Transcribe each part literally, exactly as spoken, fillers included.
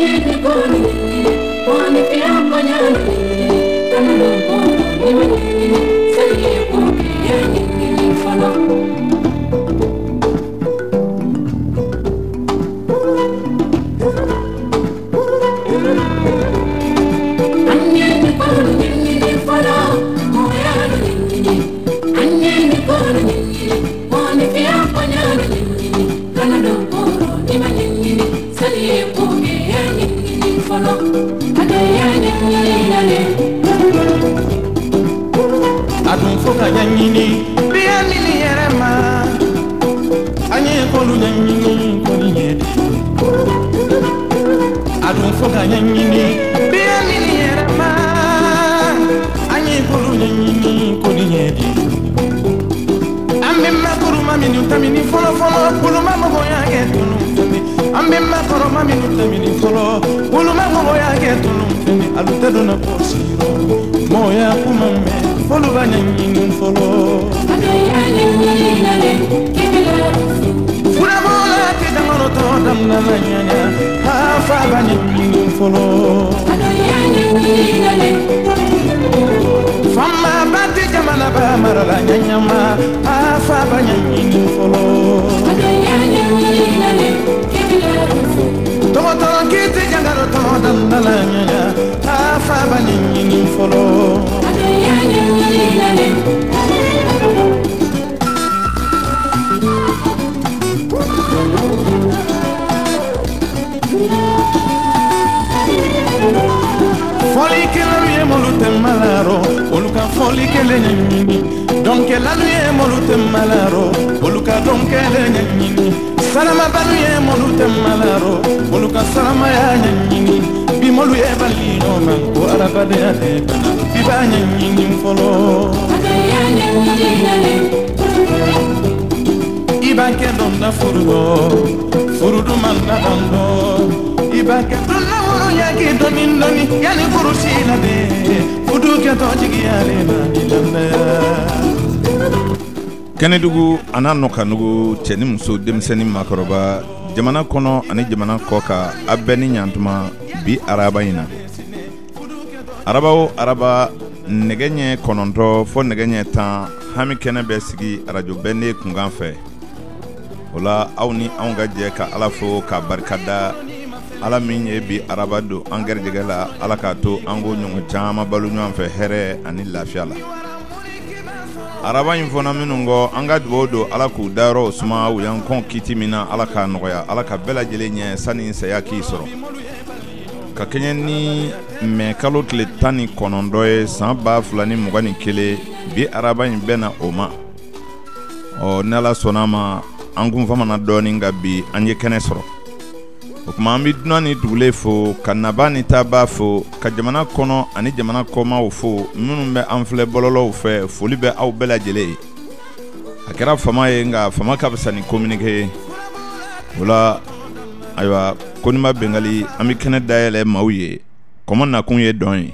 Kenedugu anano kanugu teni muso demseni makoroba jamana kono ani jamana koka abeni nyantuma bi araba ina araba araba negenye kononto fo negenye tan hami kene besigi radio bende kunganfe ola awni awnga je ka alafo ka barkada ala minye bi araba do angerjegala ala ka to ango nyongo chama balu nyamfe here ani lafiala araba infona minungo anga dwodo ala ku daro suma uyan kon kiti mina ala ka noya ala ka bela jelenye sani sayaki soro ka kenyeni me kalot le tani konondoe samba fulani mugani kele bi araba bena oma o nala sonama angum famana doni ngabi anje kene soro okuma ambi dunani dule fo kanabani taba fo ka jamana kono ani jamana koma fo minnu be anfle bololo fe foli be aw bela jele akira fama ye nga fama ka bisani communiquer wala aywa konima bengali ami kene dayele mawye comment na kunye don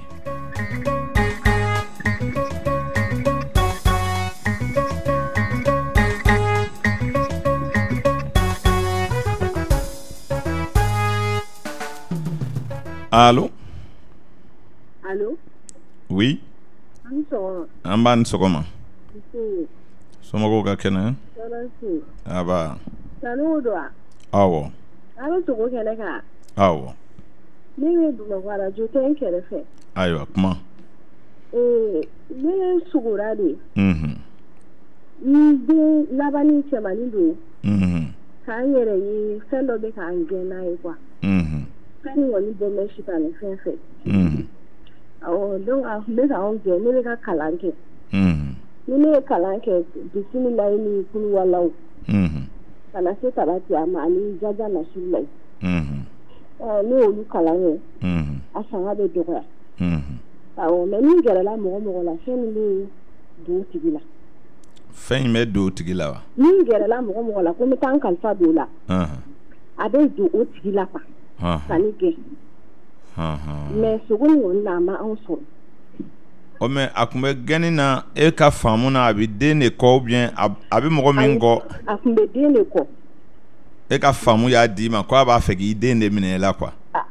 Allô? Allô? Oui? Ansoro. Amban sokoma. Si. Somogo ga kene? Sarasi. Aba. Sanu do. Awo. Alo sogo kene ka. Awo. Ni me duma kwara jote nkere fe. Aywa kuma. Eh, ne sugura de. Mhm. Ni labani chemani do. Mhm. Kan yere yi fendo be kan gena yi kwa. Mhm. Kan woni de me shita ne fenfe. Mhm. Awo don a me ka on ge ne ka kalanke. Mhm. Ni ne kalanke bismillah ni kulu walau. Mhm. Kana se tarati amani jaja na shillai. Mhm. Eh ni olu kalanke. Mhm. Asanga be doga. Mhm. Awo me ni gere la mo mo la sen ni do tigila. Fen me do tigila wa. Ni gere la mo mo la ko mi tan kalfa do la. Mhm. Abe do o tigila pa. Ha. Sani ge. Ha ha. Me sugun won na ma an so. O me akumbe gani na e ka famu na abi de ne ko bien abi mo min go. Akumbe de ne ko. E ka famu ya di ma ko aba fegi de ne mine la kwa.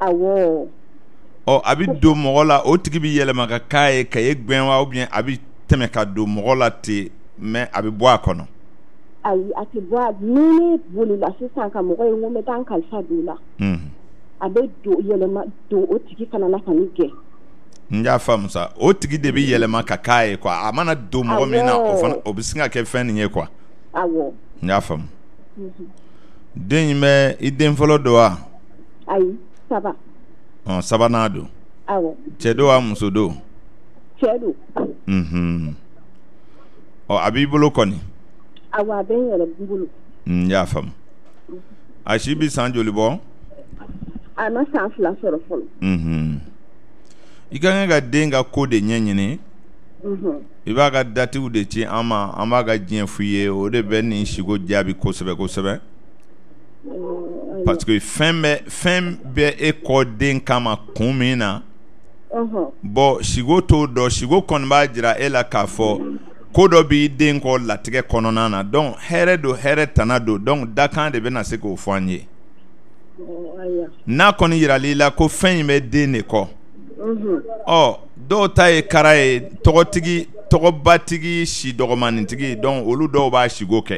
awɔ ɔ a bɛ don mɔgɔ la o tigi bɛ yɛlɛma ka k'a ye ka ye gbɛn wa ou bien a bɛ tɛmɛ ka don mɔgɔ la ten mais a bɛ bɔ a kɔnɔ. ayi a tɛ bɔ a ni ne bolila sisan ka mɔgɔ ye n ko n bɛ taa n kalifa don la a bɛ don yɛlɛma don o tigi fana la ka ne gɛn. n y'a faamu sa o tigi de bɛ yɛlɛma ka k'a ye quoi a mana don mɔgɔ min na o fana o bɛ sin ka kɛ fɛn nin ye quoi. awɔ n y'a faamu. den in bɛ i den fɔlɔ don wa. ayi saba. ɔn sabanan don. awɔ. cɛ don wa muso don. cɛ don. unhun ɔ a b'i bolo kɔni. awɔ a bɛ n yɛrɛ bolo. n y'a faamu. a si bɛ san joli bɔ. a ma san fila sɔrɔ fɔlɔ. unhun i ka kan ka den ka ko de ɲɛɲini. i b'a ka datiw de ci an ma an b'a ka diɲɛ f'i ye o de bɛ nin siko jaabi kosɛbɛ kosɛbɛ. parce que fɛn bɛ fɛn bɛ e kɔ den kama kun min na. bɔn siko t'o dɔn siko kɔni b'a jira e la k'a fɔ ko dɔ b'i den kɔ latigɛ kɔnɔna na donc hɛrɛ don hɛrɛ tana don donc dakan de bɛna se k'o fɔ an ye. n'a kɔni yiral'i la ko fɛn in bɛ den de kɔ. ɔ dɔw ta ye kara ye tɔgɔtigi tɔgɔbatigi si dɔgɔmanintigi donc olu dɔw b'a siko kɛ.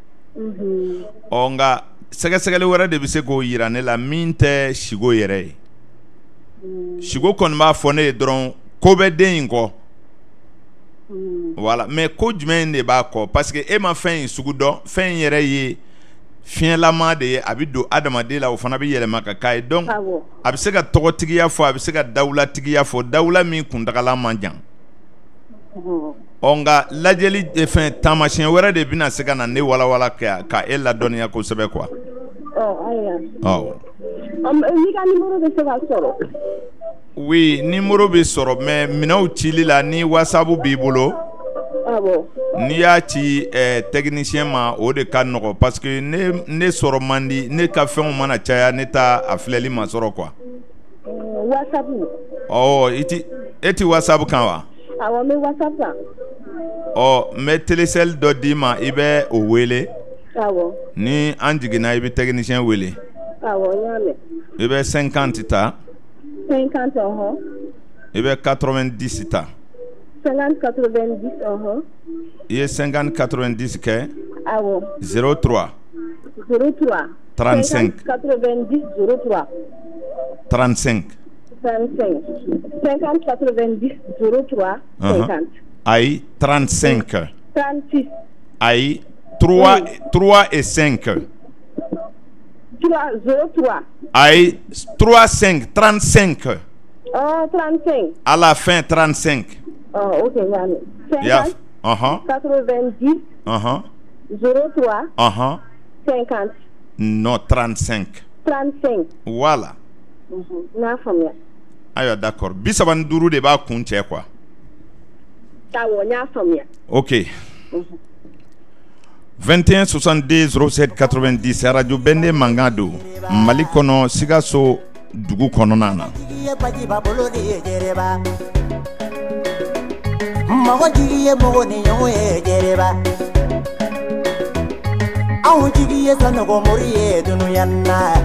ɔ nka sɛgɛsɛgɛli wɛrɛ de bɛ se k'o yira ne la min tɛ siko yɛrɛ ye. siko kɔni b'a fɔ ne ye dɔrɔn ko bɛ den in kɔ. voilà mais ko jumɛn de b'a kɔ parce que e ma fɛn in sugu dɔn fɛn in yɛrɛ ye fiɲɛlama de ye a bɛ don adamaden la o fana bɛ yɛlɛma ka k'a ye donc a bɛ se ka tɔgɔtigiya fɔ a bɛ se ka dawulatigiya fɔ dawula min kuntagala man jan. ɔ nka lajɛli fɛn taamasiyɛn wɛrɛ de bɛna se ka na ne walawala ka ka e ladɔnniya kosɛbɛ quoi. ɔ ayiwa. ɔ. n'i ka nimoro bɛ se ka sɔrɔ. oui nimoro bɛ sɔrɔ mais minɛnw cili la ni whatsapp b'i bolo. awɔ. n'i y'a ci eh, technicien ma o de ka nɔgɔ parce que ne ne sɔrɔ man di ne ka fɛnw mana caya ne t'a a filɛli ma sɔrɔ quoi. whatsapp. ɔ i ti e ti whatsapp kan wa. awɔ n bɛ whatsapp kan. ɔ n bɛ télécell dɔ d'i ma i bɛ o wele. awɔ. ni an jiginna i bɛ technicien wele. awɔ n y'a mɛn. i bɛ cinquante ta. cinquante ɔhɔn. i bɛ quatre-vingt-dix ta. cinquante quatre-vingt-dix ɔhɔn. i ye cinquante quatre-vingt-dix kɛ. awɔ. zéro trois. zéro trois. trente-cinq. cinquante quatre-vingt-dix zéro trois. trente-cinq. trente-cinq. cinquante quatre-vingt-dix zéro trois. cinquante. ayi trente-cinq. trente-six. ayi trois trois et cinq. trois zéro trois. ayi trois cinq trente-cinq. oh trente-cinq. à la fin trente-cinq. oh ok ñaami. cinquante. Uh-huh. quatre-vingt-dix. Uh-huh. zéro trois. Uh-huh. cinquante. non trente-cinq. trente-cinq. voilà. n'a faamuya. ayiwa d'accord bi saba ni duuru de b'a kun cɛ quoi. awɔ n y'a faamuya. ok. vingt et un soixante-deux zéro sept quatre-vingt-dix radio bende mankan don mali kɔnɔ sikaso dugu kɔnɔna na. mɔgɔ jigi ye mɔgɔ ni ɲɔgɔn ye jɛrɛba anw jigi ye sanɔgɔ mori ye dunuya na.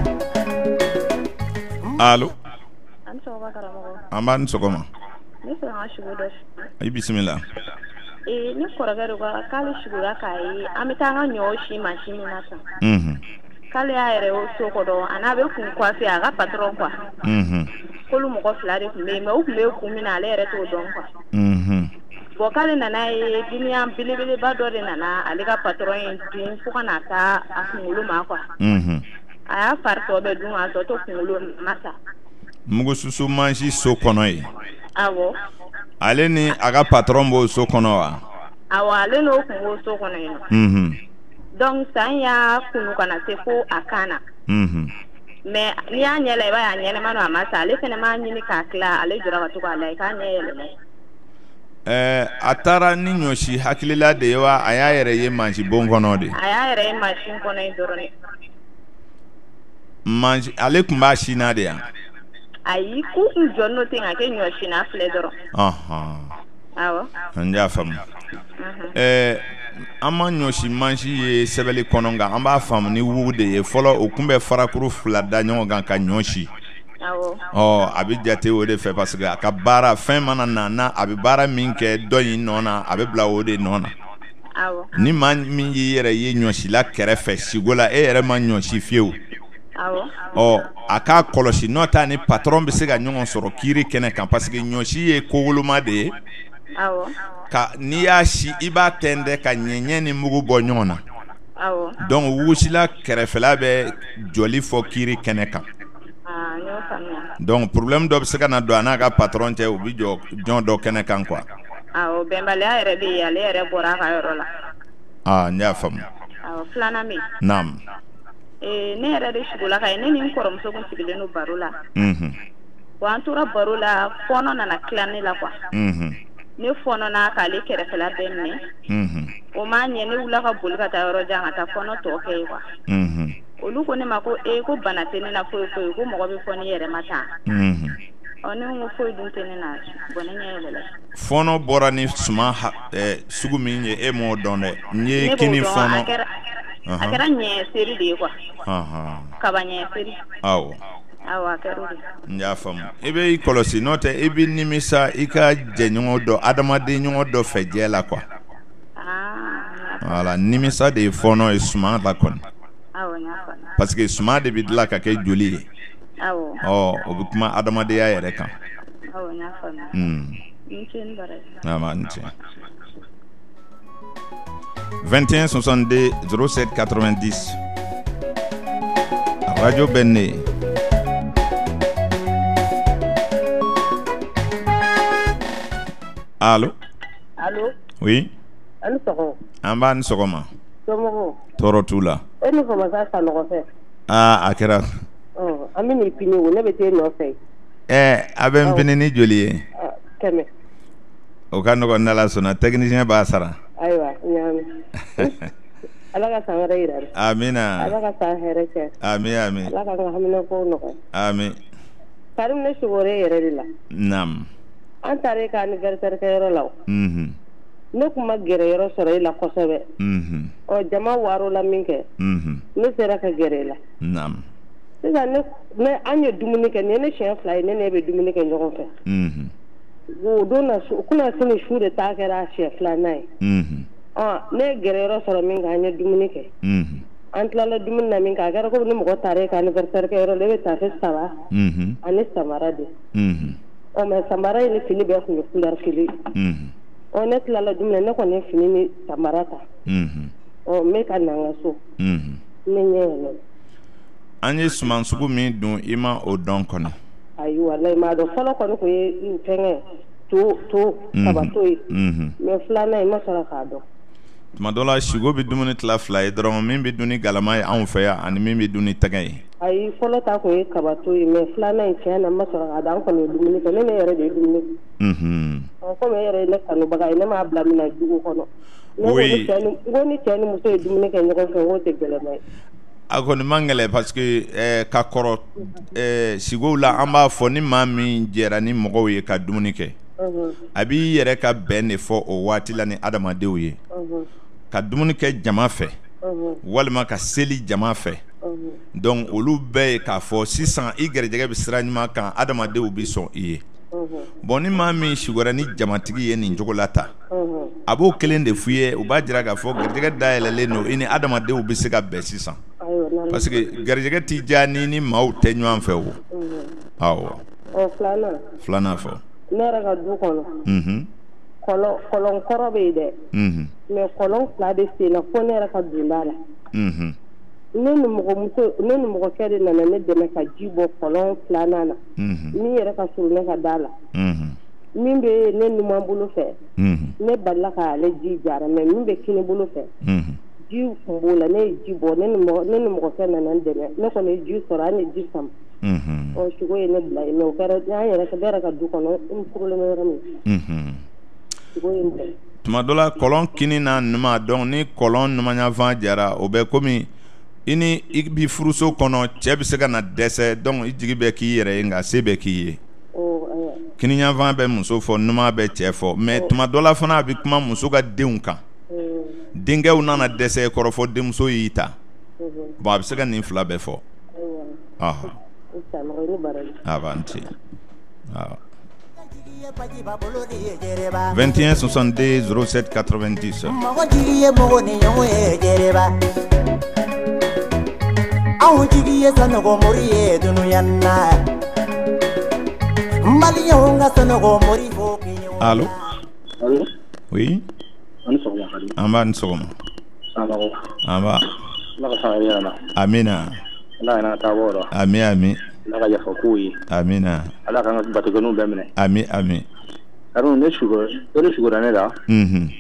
allo. an sɔgɔma karamɔgɔ. an b'a ni sɔgɔma. ne fɛ ka sugu dɔ. i bisimila. ee ne kɔrɔkɛ de ko k'ale sugura k'a ye an bɛ taa an ka ɲɔ si mansin min na san. k'ale y'a yɛrɛ o so kɔrɔ a n'a bɛ kun kɔfɛ a ka patɔrɔn kuwa. k'olu mɔgɔ fila de tun bɛ yen mɛ u tun bɛ kun min na ale yɛrɛ t'o dɔn kuwa. bɔn k'ale nana ye dimiya belebeleba dɔ de nana ale ka patɔrɔn ye dun fo ka na taa a kunkolo ma kuwa. a y'a fari tɔ bɛɛ dun a tɔ to kunkolo ma sa. mugususu mansi so kɔnɔ ye. awɔ. ale ni a ka patɔrɔn b'o so kɔnɔ wa. awɔ ale n'o kun b'o so kɔnɔ yen nɔ. donc san y'a kunu ka na se fo a kan na. mais n'i y'a ɲɛ la i b'a ye a ɲɛnɛma don a ma sa ale fana m'a ɲini k'a tila ale jɔra ka to k'a layɛ k'a ɲɛ yɛlɛma. ɛɛ a taara ni ɲɔsi hakilila de ye wa a y'a yɛrɛ ye mansi bon kɔnɔ de. a y'a yɛrɛ ye mansin kɔnɔ yen dɔrɔn de. mansi ale tun b'a sinna de yan. ayi k'u tun jɔ n'o ten ka kɛ ɲɔsinna filɛ dɔrɔn. ɔhɔn. awɔ. n y'a faamu. ɛɛ an ma ɲɔsi mansi ye sɛbɛnni kɔnɔ nka an b'a faamu ni wugu de ye fɔlɔ o tun bɛ farakuru fila da ɲɔgɔn kan ka ɲɔ si. ɔ a bɛ jate o de fɛ parce que a ka baara fɛn mana na na a bɛ baara min kɛ dɔ in nɔ na a bɛ bila o de nɔ na ni maa min y'i yɛrɛ ye ɲɔsila kɛrɛfɛ sigo la e yɛrɛ ma ɲɔsi fiyewu ɔ a k'a kɔlɔsi n'o ta ni patron bɛ se ka ɲɔgɔn sɔrɔ kiiri kɛnɛ kan parce que ɲɔsi ye kowoloma de ye ka n'i y'a si i b'a tɛntɛn ka ɲɛɲɛ ni mugu bɔ ɲɔgɔn na donc wusila kɛrɛfɛla bɛ jɔli fɔ kiiri kɛnɛ kan donc problème dɔ bɛ se ka na don a n'a ka patron cɛ u bɛ jɔ jɔn dɔ kɛnɛ kan quoi. Awɔ bɛnbaliya yɛrɛ bɛ yen ale yɛrɛ bɔra a ka yɔrɔ la. Ah n y'a faamu. Awɔ filanan bɛ yen. Naam. Ee ne yɛrɛ de sigola ka ye ne ni n kɔrɔmuso kun sigilen don baro la. Mhm. Wa an tora baro la fɔɔnɔ nana tila ne la quoi. Mhm. Ne fɔɔnɔna k'ale kɛrɛfɛla bɛɛ minɛ. Mhm. O m'a ɲɛ ne wula ka boli ka taa yɔrɔ jan ka taa fɔɔnɔ tɔ kɛ ye quoi. Mhm. Olu ko ne ma ko ee ko bana tɛ ne na foyi foyi ko mɔgɔ bɛ fɔ ne yɛrɛ ma taa. Mhm. Ɔ ne ko foyi dun tɛ ne na bɔn ne ɲɛ yɛlɛla. Fɔɔnɔ bɔra ni suma sugu min ye e m'o dɔn dɛ n ye kini fɔɔnɔ. A kɛra ɲɛ seri de ye quoi. Kaba ɲɛ seri. Awɔ. Awɔ a kɛra o de. N y'a faamu i bɛ i kɔlɔsi n'o tɛ i bɛ nimisa i ka jɛɲɔgɔn dɔ adamaden ɲɔgɔn dɔ fɛ jɛ la quoi. Voilà nimisa de ye fɔɔnɔ ye suma la kɔni. Awɔ n y'a faamu. Parce que suma de bɛ dilan ka kɛ joli ye. Awɔ. Ɔ o bɛ kuma adamadenya yɛrɛ kan. Awɔ n y'a faamu. Hmm. N ce n bara. Ah n ce. vingt et un soixante-deux zéro sept quatre-vingt-dix Radio Benne. Allô? Allô? Oui. Allô sɔgɔma. An b'a ni sɔgɔma. Somɔgɔw. Tɔɔrɔ t'u la. E ni famasa sa ɲɔgɔn fɛ. Ah a kɛra. Ɔ an bɛ n'i pini o ne bɛ t'e nɔfɛ. Ɛɛ a bɛ n pini ni joli ye. Kɛmɛ. O ka nɔgɔn n'Ala sɔnna technicien b'a sara. Ayiwa n y'a mɛn. Ala ka san wɛrɛ yira dɛ. Amina. Ala ka san hɛrɛ cɛ. Ami ami. Ala ka n ka haminako nɔgɔya. Ami. Karim ne sogore yɛrɛ de la. Naam. An taara e ka anniversaire kɛyɔrɔ la o. Mhm. Ne kun ma gɛrɛ yɔrɔ sɔrɔ e la kosɛbɛ. Mhm. Ɔ jama waar'o la min kɛ. Mhm. Ne sera ka gɛrɛ e la. Naam. Sisan ne ne an ye dumuni kɛ nin ye ne siɲɛ fila ye ne ne bɛ dumuni kɛ ɲɔgɔn fɛ. Mhm. O don na su kuna sini su de ta kɛra a siɲɛ filanan ye. Mhm. Ɔ ne ye gɛrɛ yɔrɔ sɔrɔ min kan an ye dumuni kɛ. Mhm. An tilala dumuni na min kan a kɛra komi ni mɔgɔ taara e ka anniversaire kɛyɔrɔ la e bɛ tafe saba. Mhm. Ani samara de. Mhm. Ɔ mɛ samara in ni fini bɛɛ kun ye couleur kelen. Mhm. Ɔ ne tilala dumuni ne kɔni ye fini ni samara ta. Mhm. Ɔ n bɛ ka na n ka so. Mhm. Ne ɲɛ yɛlɛ. An ye suman sugu min dun i ma o dɔn kɔnɔ. Ayi walayi maa dɔn fɔlɔ kɔni kun ye fɛngɛ to to kaba to ye. Mhm. Mɛ filanan in ma sɔrɔ k'a dɔn. Tuma dɔ la sigo bɛ dumuni tila fila ye dɔrɔn min bɛ dun ni galama ye anw fɛ yan ani min bɛ dun ni tɛgɛ ye. Ayi fɔlɔ ta kun ye kaba to ye mɛ filanan in tiɲɛ na n ma sɔrɔ k'a dɔn an kɔni ye dumuni kɛ ne ne yɛrɛ de ye dumuni kɛ. Mhm. Ɔ komi e yɛrɛ ye ne kanubaga ye ne m'a bila minɛ jugu kɔnɔ. Ne ko ni cɛ ni n ko ni cɛ ni muso ye dumuni kɛ ɲɔgɔn fɛ n k'o tɛ gɛlɛma ye. A kɔni man gɛlɛn parce que ɛɛ ka kɔrɔ ɛɛ sigow la an b'a fɔ ni maa min jɛra ni mɔgɔw ye ka dumuni kɛ. A b'i yɛrɛ ka bɛn de fɔ o waati la ni adamadenw ye. Ka dumuni kɛ jama fɛ. Walima ka seli jama fɛ. Donc olu bɛɛ ye k'a fɔ sisan i gɛrɛjɛgɛ bɛ sira ɲuman kan adamadenw bɛ sɔn i ye. Bon ni maa min sigora ni jamatigi ye nin cogo la ta a b'o kelen de f'i ye u b'a jira k'a fɔ gɛrɛjɛgɛ dayɛlɛlen don i ni adamadenw bɛ se ka bɛn sisan parce que gɛrɛjɛgɛ ti diya ni ni maaw tɛ ɲɔgɔn fɛ o. Awɔ. Ɔ filanan. Filanan fɔ. Ne yɛrɛ ka du kɔnɔ. Mhm. Kɔlɔn kɔlɔn kɔrɔ bɛ yen dɛ. Mhm. Mais kɔlɔn fila de sen na fo ne yɛrɛ ka don da la. Mhm. Ne ni mɔgɔmuso ne ni mɔgɔkɛ de nana ne dɛmɛ ka ji bɔ kɔlɔn filanan na. Mhm. Min yɛrɛ ka surun ne ka da la. Mhm. Min bɛ ne numan bolo fɛ. Mhm. Ne balila k'ale ji jara mais min bɛ kini bolo fɛ. Mhm. Ji kun b'o la ne ye ji bɔ ne ni mɔgɔ ne ni mɔgɔkɛ nana n dɛmɛ ne kɔni ye ji sɔrɔ an ye ji sama. Mhm. Ɔ sogo ye ne bila yen mais o kɛra an yɛrɛ ne yɛrɛ ka du kɔnɔ n furulen bɛ yɔrɔ min. Mhm. Sogo ye n bila. Tuma dɔ la kɔlɔn kini n'a numan donc ni kɔlɔn numanyanfan jara o bɛ komi i ni i bi furuso kɔnɔ cɛ bɛ se ka na dɛsɛ donc i jigi bɛ k'i yɛrɛ ye nka se bɛ k'i ye. Kiniyanfan bɛ muso fɔ numan bɛ cɛ fɔ mais tuma dɔ la fana a bɛ kuma muso ka denw kan. Denkɛw nana dɛsɛ kɔrɔ fɔ denmuso y'i ta. Bon a bɛ se ka nin fila bɛɛ fɔ. Ɔhɔn. Avanti. Ah. vingt et un soixante-deux zéro sept quatre-vingt-dix. Allô? Allô? Oui? Amba nsogoma. Amba. Amina. Ami ami. Amina. Ami ami. Alors ne sugar, ne sugar ne da. Mhm.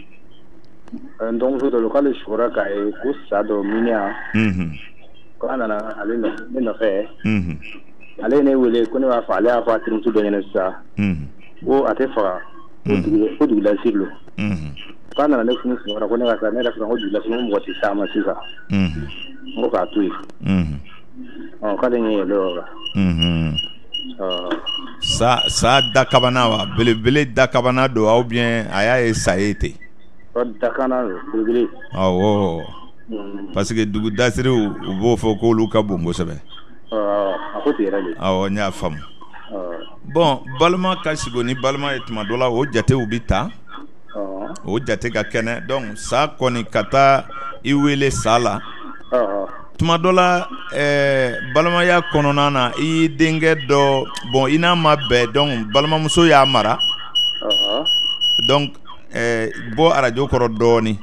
Donc je dois le sugar ka e ko sa do minia. Mhm. Ko anana ale no ne no fe. Mhm. Ale ne wele ko ne wa fa ale afa trum tu do ne sa. Mhm. O ate fa. O du o du la sirlo. Mhm. Ko anana ne funu sugar ko ne wa sa ne da ko du la sirlo mo ti sa ma sisa. Mhm. Mo ka tu. Mhm. Oh ka de ne lo. Mhm. Euh sa sa dakabana wa bele bele dakabana do ou bien aya e saete. Dakana bele. Ah oh. Parce que dugu dasiri u bo fo ko lu ka bongo sebe. Euh akoti erale. Ah o nya fam. Euh Bon, balma kasigo ni balma etma dola o jate ubita. euh O jate ka kene donc sa koni kata iwele sala. euh Tuma dola eh balma ya konona na I denge do bon ina mabbe donc balma muso ya mara. euh Donc eh bo arajo koro doni.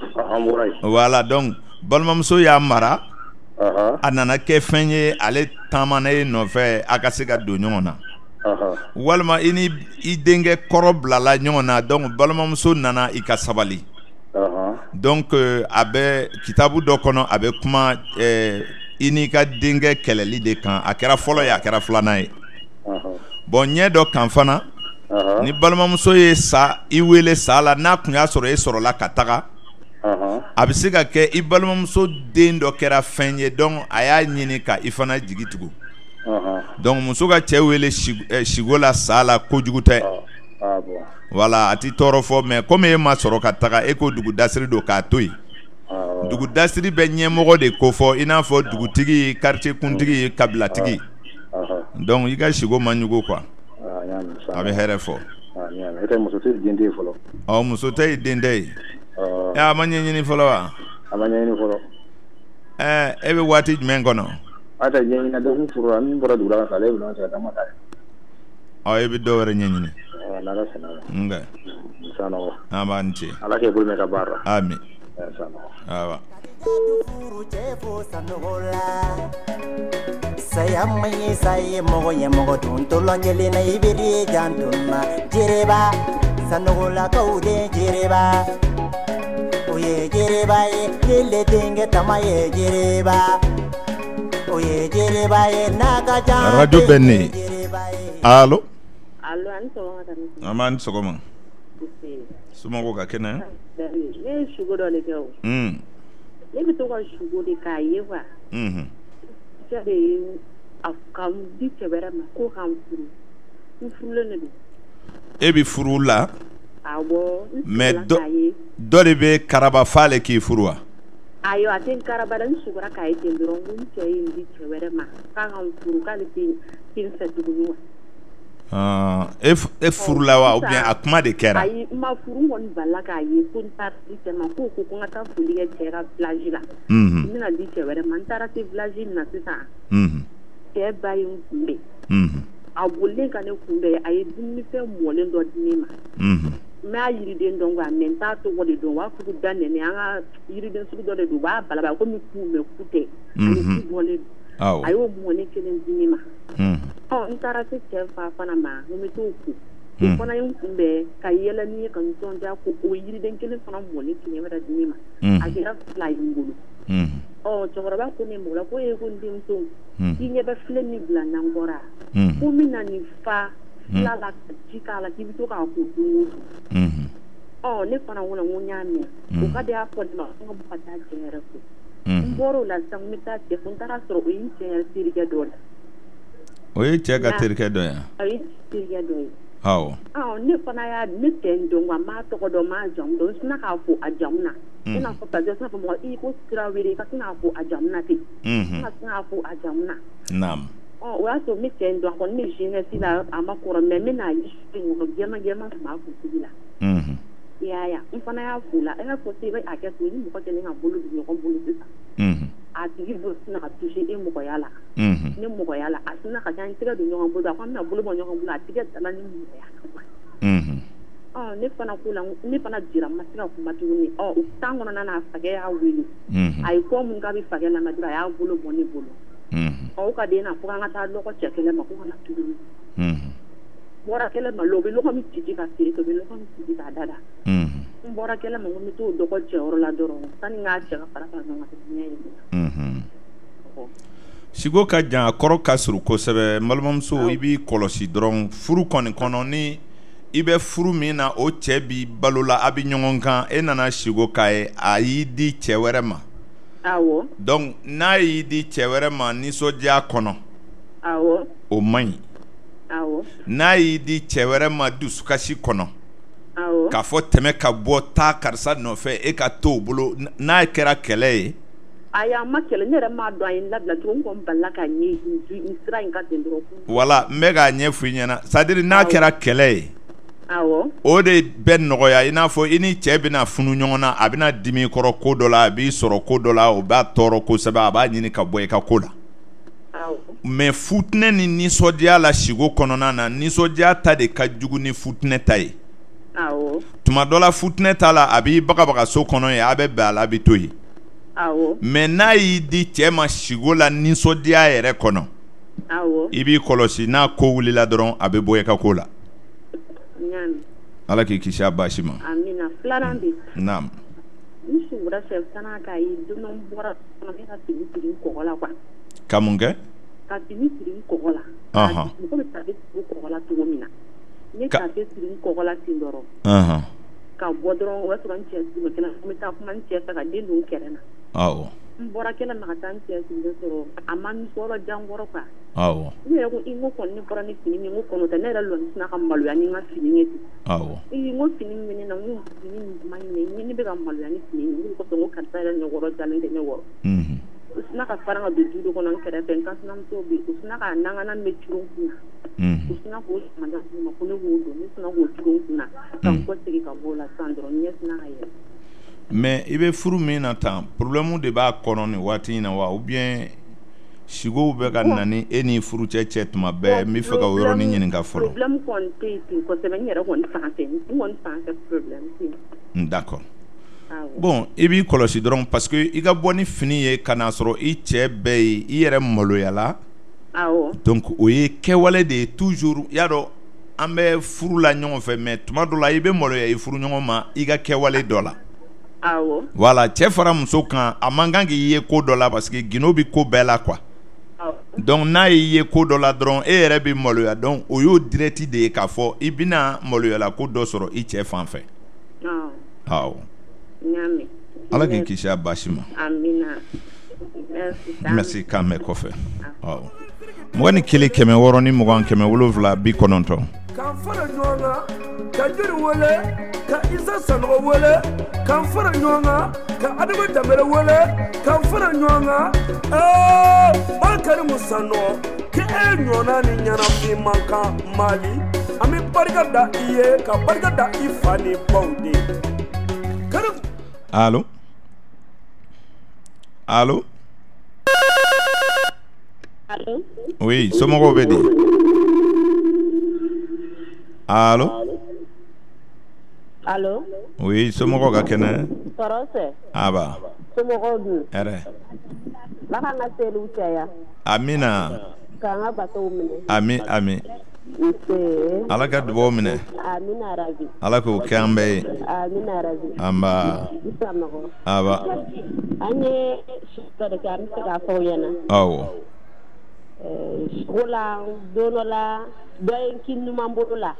Voilà donc balma muso ya mara. Uh-huh. Anana ke fenye ale tamana e no fe akase ka do nyona. Uh-huh. Walma ini I denge koro blala nyona donc balma muso nana I ka sabali. Uh-huh. Donc euh, abe kitabu do kono abe kuma eh, ini ka denge keleli de kan akera folo ya akera flana ye. Uh-huh. Bon nye do kan fana. Uh-huh. Ni balma muso ye sa I wele sa la na kun ya soro e soro la kataga. Uh-huh. A bɛ se ka kɛ I balimamuso den dɔ kɛra fɛn ye donc a y'a ɲini ka I fana jigi tugu. Uh-huh. Donc muso ka cɛ wele sigo la sa la kojugu tɛ. Ah bon. Voilà a ti tɔɔrɔ fɔ mais comme e ma sɔrɔ ka taga e ko dugu dasiri don k'a to yen. Dugu dasiri bɛ ɲɛmɔgɔ de ko fɔ I n'a fɔ dugutigi quartier kuntigi kabilatigi. Donc I ka sigo man jugu quoi. A bɛ hɛrɛ fɔ. Ah ɲa muso tɛ den den fɔlɔ. Ɔ muso tɛ den tɛ ye. Eh a ma ɲɛɲini fɔlɔ wa? A ma ɲɛɲini fɔlɔ. Eh e bɛ waati jumɛn kɔnɔ? A ta ɲɛɲini na dɔn furu la min bɔra dugu la ka ale bɛ ka dama ta. Ɔ e bɛ dɔ wɛrɛ ɲɛɲini. Ah n'ala sɛnɛ. Nka. Sanɔgɔ. An b'an ce. Ala k'e bolo mɛn ka baara. Ami. Sanɔgɔ. Awa. Saya mai saya mogo ye mogo tun to longele na ibiri jantuna jereba sanogola kaude jereba oye jereba ye lele dinge tamaye jereba oye jereba ye naga jan Radio Benny. Allo. Allo an so ma Aman sogoma. Sumago ka kena. Ne shugo do le ko. Mm. Ne bi to ko shugo de ka ye wa. Mhm. Jabe afkam di tebere ma ko kan furu. Furu le ne bi. E bi furu la. Awo. Mais do do de be karaba fale ki furu wa. Ayo aten karaba dan sugura ka ite ndron mun ce yin di tebere ma kan furu ka le tin tin sa dugu. Ah, e e furu la wa ou bien akuma de kera. Ayi ma furu won balla ka ye kun tar di ma ko ko ko ngata fuli ga tera village la. Mhm. Mina di tebere man tarati village na sisa. Mhm. Te bayin kumbe. Mhm. A bolle ka ne kumbe ayi dinni fe molen do dinni ma. Mhm. Me a yiriden don wa men ta to wodi don wa fu dan ne anga yiriden su do le do ba balaba ko mi ku me kute. Ani ku bolle. Awo. Ayo mo ne kelen dinni ma. Mhm. Oh ntara se te fa fana ma no me to ku. Ko fana yin kumbe ka yela ni kan ton da ko o yiriden kelen fana mo ne kini mera dinni ma. A kira fly ngulu. Mhm. Oh jogoraba ko ne mo la ko e ko ndim to. Kinye ba fle ni bla nangora. Mhm. Ko mina ni fa la la jika la kibito ka ko du. Mhm. Oh ne fana wona wonya me. O ka de afọ ma ko ba ta jere ko. Mhm. Mboro la sang mita te funtara soro o yin jere sirige dole. O ye cɛ ka terikɛ dɔ ya. Ayi sirige dole. Awɔ. Ah ne fana ya ne ten don wa ma to do ma jam do sina ka fo a jamna. Ina fo pa sina fo mo i ko sira wele ka sina fo a jamna te. Mhm. Sina fo a jamna. Naam. ɔ o y'a sɔrɔ n bɛ cɛ in dɔn a kɔni bɛ jeunesse la a ma kɔrɔ mais n bɛ n'a ye ŋɔnɔ jɛman jɛman tun b'a kunsigi la i y'a ye n fana y'a f'u la e ka fɔ se bɛ a kɛ to ni mɔgɔ kɛlen ka bolo don ɲɔgɔn bolo sisan a tigi bolo sina ka toucher e mɔgɔya la ne mɔgɔya la a sina ka kɛ an tɛgɛ don ɲɔgɔn bolo a ko an bɛna bolo bɔ ɲɔgɔn bolo a tɛgɛ dala ni mɔgɔya kama ɔ ne fana k'u la ne fana dira n ma se ka kuma tuguni ɔ o temps kɔnɔna na a fakɛ y'a wele a ye ko mun k'a bɛ fakɛ lamɛn dɔrɔn a y'a bolo bɔ ne bolo ɔ o ka den na fo k'an ka taa lɔgɔ cɛ kɛlɛ ma ko ka na tuguni bɔra kɛlɛ ma o bɛ lɔgɔ min ci ka feere o bɛ lɔgɔ min ci k'a dada n bɔra kɛlɛ ma ko n bɛ t'o dɔgɔ cɛyɔrɔ la dɔrɔn sani n k'a cɛ ka fara fara ɲɔgɔn kan ɲɛ ye sigo ka jan a kɔrɔ ka surun kosɛbɛ n balimamuso i b'i kɔlɔsi dɔrɔn furu kɔni kɔnɔ ni i bɛ furu min na o cɛ bi balo la a bɛ ɲɔgɔn kan e nana sigo k'a ye a y'i di cɛ wɛrɛ ma awɔ donc n'a y'i di cɛ wɛrɛ ma nisɔndiya kɔnɔ awɔ o man ɲi awɔ n'a y'i di cɛ wɛrɛ ma dusukasi kɔnɔ awɔ k'a fɔ tɛmɛ ka bɔ taa karisa nɔfɛ e ka to o bolo n'a kɛra kɛlɛ ye ayi a ma kɛlɛ ne yɛrɛ m'a dɔn a ye n labila cogo min ko n balila ka ɲɛ nin sira in ka ten dɔrɔn wala n bɛ k'a ɲɛ f'i ɲɛna c'est à dire n'a kɛra kɛlɛ ye awɔ o de bɛ nɔgɔya i n'a fɔ i ni cɛ bɛna funu ɲɔgɔn na a bɛna dimi kɔrɔ ko dɔ la a b'i sɔrɔ ko dɔ la o b'a tɔɔrɔ kosɛbɛ a b'a ɲini ka bɔ i ka ko la mais futinɛ ni nisɔndiya la sigo kɔnɔna na nisɔndiya ta de ka jugu ni futinɛ ta ye awɔ tuma dɔ la futinɛ ta la a b'i bagabaga so kɔnɔ ye a bɛ bɛn a la a bɛ to yen awɔ mais n'a y'i di cɛ ma sigo la nisɔndiya yɛrɛ kɔnɔ awɔ i b'i kɔlɔsi n'a ko wulila dɔrɔn a bɛ bɔ i ka ko la ala k'i kisi a baasi ma amina filanan bɛ naam n sugura fɛ fana k'a ye don dɔ n bɔra ne ka fini siri n kɔgɔ la quoi ka mun kɛ ka fini siri n kɔgɔ la ɔhɔn mɔgɔ bɛ tafe siri kɔgɔ la cogo min na ne tafe siri n kɔgɔ la ten dɔrɔn ɔhɔn ka bɔ dɔrɔn o b'a sɔrɔ n cɛ sigi bɛ kɛnɛ n bɛ taa kuma n cɛ fɛ ka den don n kɛrɛ na awɔ n bɔra kɛnɛ na ka taa n cɛ sigilen sɔrɔ a ma nisɔrɔ jan kɔrɔ quoi awɔ ne yɛrɛ ko i n ko kɔni ne bɔra ni fini min n ko kɔnɔ tɛ ne yɛrɛ lɔni sina ka maloya ni n ka fini ye ten awɔ i n ko fini min bɛ ne na n ko fini min ma ɲinɛ ne bɛ ka maloya ni fini ye n ko kɔsɔn n ko karisa yɛrɛ ɲɛkɔrɔ jalen tɛ ne wɔrɔ o sina ka fara ka don du kɔnɔ n kɛrɛfɛ n ka sinamuso bɛ yen o sina ka nanganan bɛ curon kun na o sina k'o samaja kun ma ko ne k'o don ne sina k'o curon kun na ka n kɔ segin ka bɔ o la sisan dɔrɔn ɲɛ sina ka yɛlɛ mais i bɛ furu min na tan problème de b'a kɔnɔ nin waati in na wa ou bien sigow bɛ ka na ni e ni furu cɛ cɛ tuma bɛɛ n bɛ fɛ ka o yɔrɔnin ɲininka fɔlɔ problème kɔni tɛ yen ten kosɛbɛ n yɛrɛ kɔni fan fɛ n kɔni fan fɛ problème tɛ yen d'accord bon i b'i kɔlɔsi dɔrɔn parce que i ka bɔ ni fini ye ka n'a sɔrɔ i cɛ bɛɛ ye i yɛrɛ maloyala awɔ donc o ye kɛwale de ye toujours y'a dɔn an bɛ furu la ɲɔgɔn fɛ mais tuma dɔ la i bɛ maloya i furu ɲɔgɔn ma i ka kɛwale dɔ la awɔ voilà cɛ fara muso kan a man kan k'i ye ko dɔ la parce que gindo bɛ ko bɛɛ la quoi donc n'a y'i ye ko dɔ la dɔrɔn e yɛrɛ bɛ maloya donc o y'o direct de ye k'a fɔ i bɛna maloyala ko dɔ sɔrɔ i cɛ fan fɛ awɔ ala k'i kisi a baasi ma amina merci k'an mɛn kɔfɛ awɔ mugan ni kelen kɛmɛ wɔɔrɔ ni mugan kɛmɛ wolonwula bi kɔnɔntɔn k'an fara ɲɔgɔn kan ka jiri wele ka isa sanogo wele k'an fara ɲɔgɔn kan ka adama danbɛlɛ wele k'an fara ɲɔgɔn kan ee bakari musanɔ k'e ɲɔgɔnna ni ɲɛnafin man kan mali an bɛ barika da i ye ka barika da i fa ni baw de kari. allo allo. allo. oui somɔgɔw bɛ di. allo. allo. oui somɔgɔw ka kɛnɛ. tɔɔrɔ tɛ. aba. somɔgɔw dun. hɛrɛ. ala k'an ka seliw caya. amina. k'an ka batow minɛ. ami ami. ala ka dubaw minɛ. amina rabi. ala k'o kɛ an bɛɛ ye. amina rabi. anba. aba. an ye dɔ de kɛ an bɛ se k'a fɔ aw ɲɛna. awɔ. sugu la don dɔ la dɔ ye n kin ɲuman bolo la.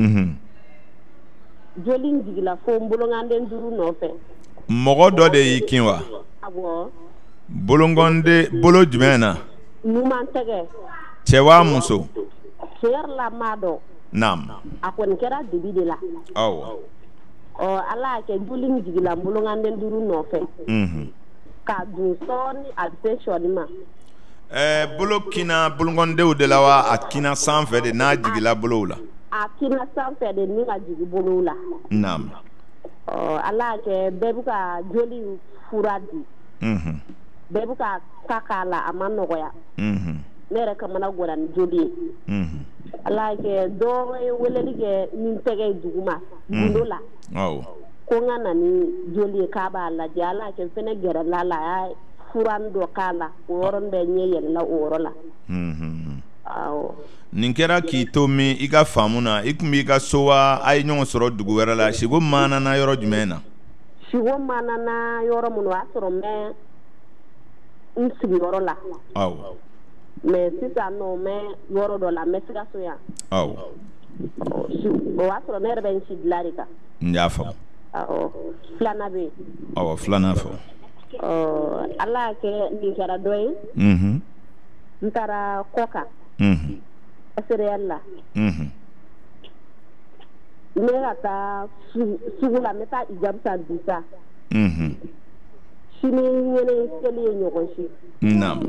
joli in jigila fo n bolonganden duuru nɔfɛ. mɔgɔ dɔ de y'i kin wa. awɔ. bolongɔnde bolo jumɛn na. ɲuman tɛgɛ. cɛ waa muso. tiɲɛ yɛrɛ la n m'a dɔn. naam. a kɔni kɛra dibi de la. awɔ. ɔ ala y'a kɛ joli in jigila n bolonganden duuru nɔfɛ. k'a dun sɔɔni a bɛ se sɔɔni ma. Eh bolo kina bulongondew de la wa a kina sanfɛ de n'a jigila bolow la. A kina sanfɛ de ni ka jigi bolow la. Naam. Ɔ ala kɛ bɛɛ bɛ ka joli fura di. Mhm. Bɛɛ bɛ ka ta k'a la a ma nɔgɔya. Mhm. Ne yɛrɛ kamana gora ni joli ye. Mhm. Ala kɛ dɔ ye weleli kɛ ni tɛgɛ ye duguma gundo la. Awɔ. Ko n ka na ni joli ye k'a b'a lajɛ ala kɛ fɛnɛ gɛrɛla la a y'a fura dɔ k'a la o yɔrɔ bɛɛ ɲɛ yɛlɛla o yɔrɔ la. Mhm. Awɔ. Nin kɛra k'i to min i ka faamu na i kun b'i ka so wa a ye ɲɔgɔn sɔrɔ dugu wɛrɛ la siko maana na yɔrɔ jumɛn na. Siko maana na yɔrɔ mun o y'a sɔrɔ n bɛ n sigiyɔrɔ la. Awɔ. Mais sisan nɔ n bɛ yɔrɔ dɔ la n bɛ Sikaso yan. Awɔ. O y'a sɔrɔ ne yɛrɛ bɛ n si dilan de kan. N y'a faamu. Awɔ filanan bɛ yen. Awɔ filanan fɔ. Ɔ ala y'a kɛ nin kɛra dɔ ye. Mhm. N taara kɔ kan. Mhm. S R L la. Mhm. Ne ka taa sugu la n bɛ taa ijabu san bi sa. Mhm. Sini ɲɛnɛ seli ye ɲɔgɔn si. Naam.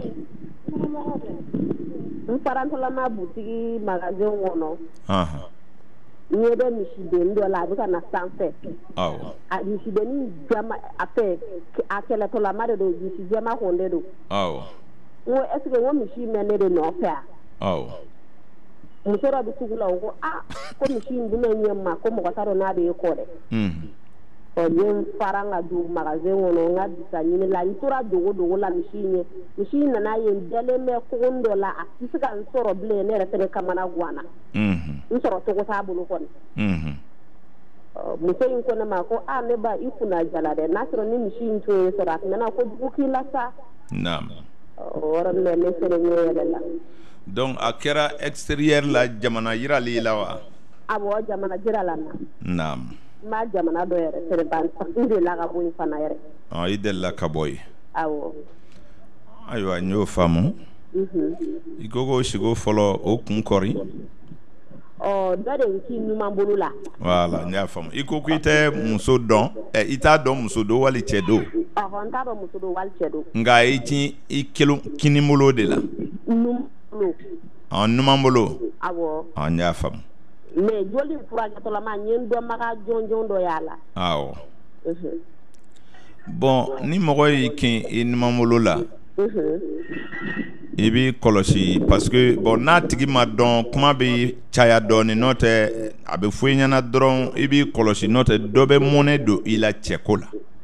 N farantɔlama butigi magasin kɔnɔ. Aha. N ɲɛ bɛ misiden dɔ la a bɛ ka na sanfɛ. Awɔ. A misidennin jama a fɛ a kɛlɛtɔlama de don misi jɛma kɔn de don. Awɔ. N ko est ce que n ko misi in bɛ ne de nɔfɛ a. Awɔ. Muso dɔ bɛ sugu la o ko a ko misi in dun bɛ ɲɛ ma ko mɔgɔ t'a dɔn n'a bɛ e kɔ dɛ. Mhm. Ɔ n ye fara n ka don magasin kɔnɔ n ka bisa ɲini la n tora dogo dogo la misi in ye misi in nana ye n dalen bɛ kogon dɔ la a tɛ se ka n sɔrɔ bilen ne yɛrɛ fɛnɛ kamana guwanna. Mhm. N sɔrɔ cogo t'a bolo kɔni. Mhm. Muso in ko ne ma ko a ne ba i kunna jala dɛ n'a sɔrɔ ni misi in tun ye sɔrɔ a tun bɛna ko jugu k'i la sa. Naam. O yɔrɔ min ne fɛnɛ ɲɛ yɛrɛ la. Donc a kɛra extérieur la jamana yirali la wa. Awɔ jamana jira la na. Naam. N b'a jamana dɔ yɛrɛ fɛnɛ ban n delila ka bɔ yen fana yɛrɛ. Ah i delila ka bɔ yen. Awɔ. Ayiwa n y'o faamu. Mhm. I ko ko siko fɔlɔ o kun kɔri. Ɔ dɔ de ye k'i numan bolo la. Voilà n y'a faamu i ko k'i tɛ muso dɔn ɛ i t'a dɔn muso don wali cɛ don. Ɔhɔ n t'a dɔn muso don wali cɛ don. Nka i ti i kelen kini bolo de la. Numan bolo. Ɔ numan bolo. Awɔ. Ɔ n y'a faamu. Mais joli furakɛtɔlama n ye n dɔnbaga jɔnjɔn dɔ y'a la. Awɔ. Mhm. Bon ni mɔgɔ y'i kin i numan bolo la. Mhm. I b'i kɔlɔsi parce que bon n'a tigi ma dɔn kuma bɛ caya dɔɔni n'o tɛ a bɛ fɔ i ɲɛna dɔrɔn i b'i kɔlɔsi n'o tɛ dɔ bɛ mɔnɛ don i la cɛko la.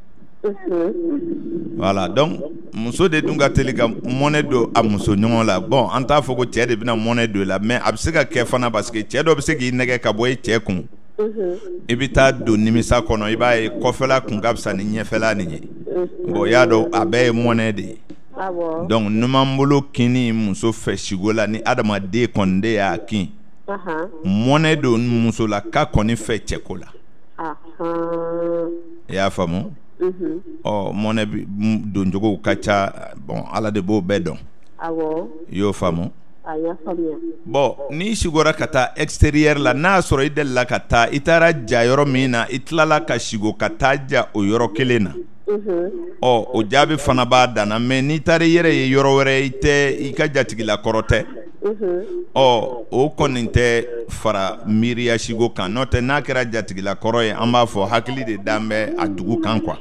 Mhm. Voilà donc muso de dun ka teli ka mɔnɛ don a muso ɲɔgɔn la bon an t'a fɔ ko cɛ de bɛna mɔnɛ don i la mais a bɛ se ka kɛ fana parce que cɛ dɔ bɛ se k'i nɛgɛ ka bɔ i cɛ kun. Mhm. I bɛ taa don nimisa kɔnɔ i b'a ye kɔfɛla kun ka fisa ni ɲɛfɛla nin ye. Bon y'a dɔn a bɛɛ ye mɔnɛ de ye. Awɔ. Donc numan bolo kini muso fɛ siko la ni adamaden kɔni de y'a kin. Ahan. Mɔnɛ don muso la ka kɔni fɛ cɛko la. Ahan. I y'a faamu. Mhm. Ɔ mɔnɛ don cogow ka ca bon ala de b'o bɛɛ dɔn. Awɔ. I y'o faamu. A y'a faamuya. Bon n'i sigora ka taa extérieur la n'a sɔrɔ i delila ka taa i taara ja yɔrɔ min na i tilala ka sigo ka taa ja o yɔrɔ kelen na. Mhm. Ɔ o jaabi fana b'a danna mais n'i taara i yɛrɛ ye yɔrɔ wɛrɛ i tɛ i ka jatigila kɔrɔ tɛ. Mhm. Ɔ o kɔni tɛ fara miiriya sigo kan n'o tɛ n'a kɛra jatigila kɔrɔ ye an b'a fɔ hakili de dan bɛ a dugu kan quoi.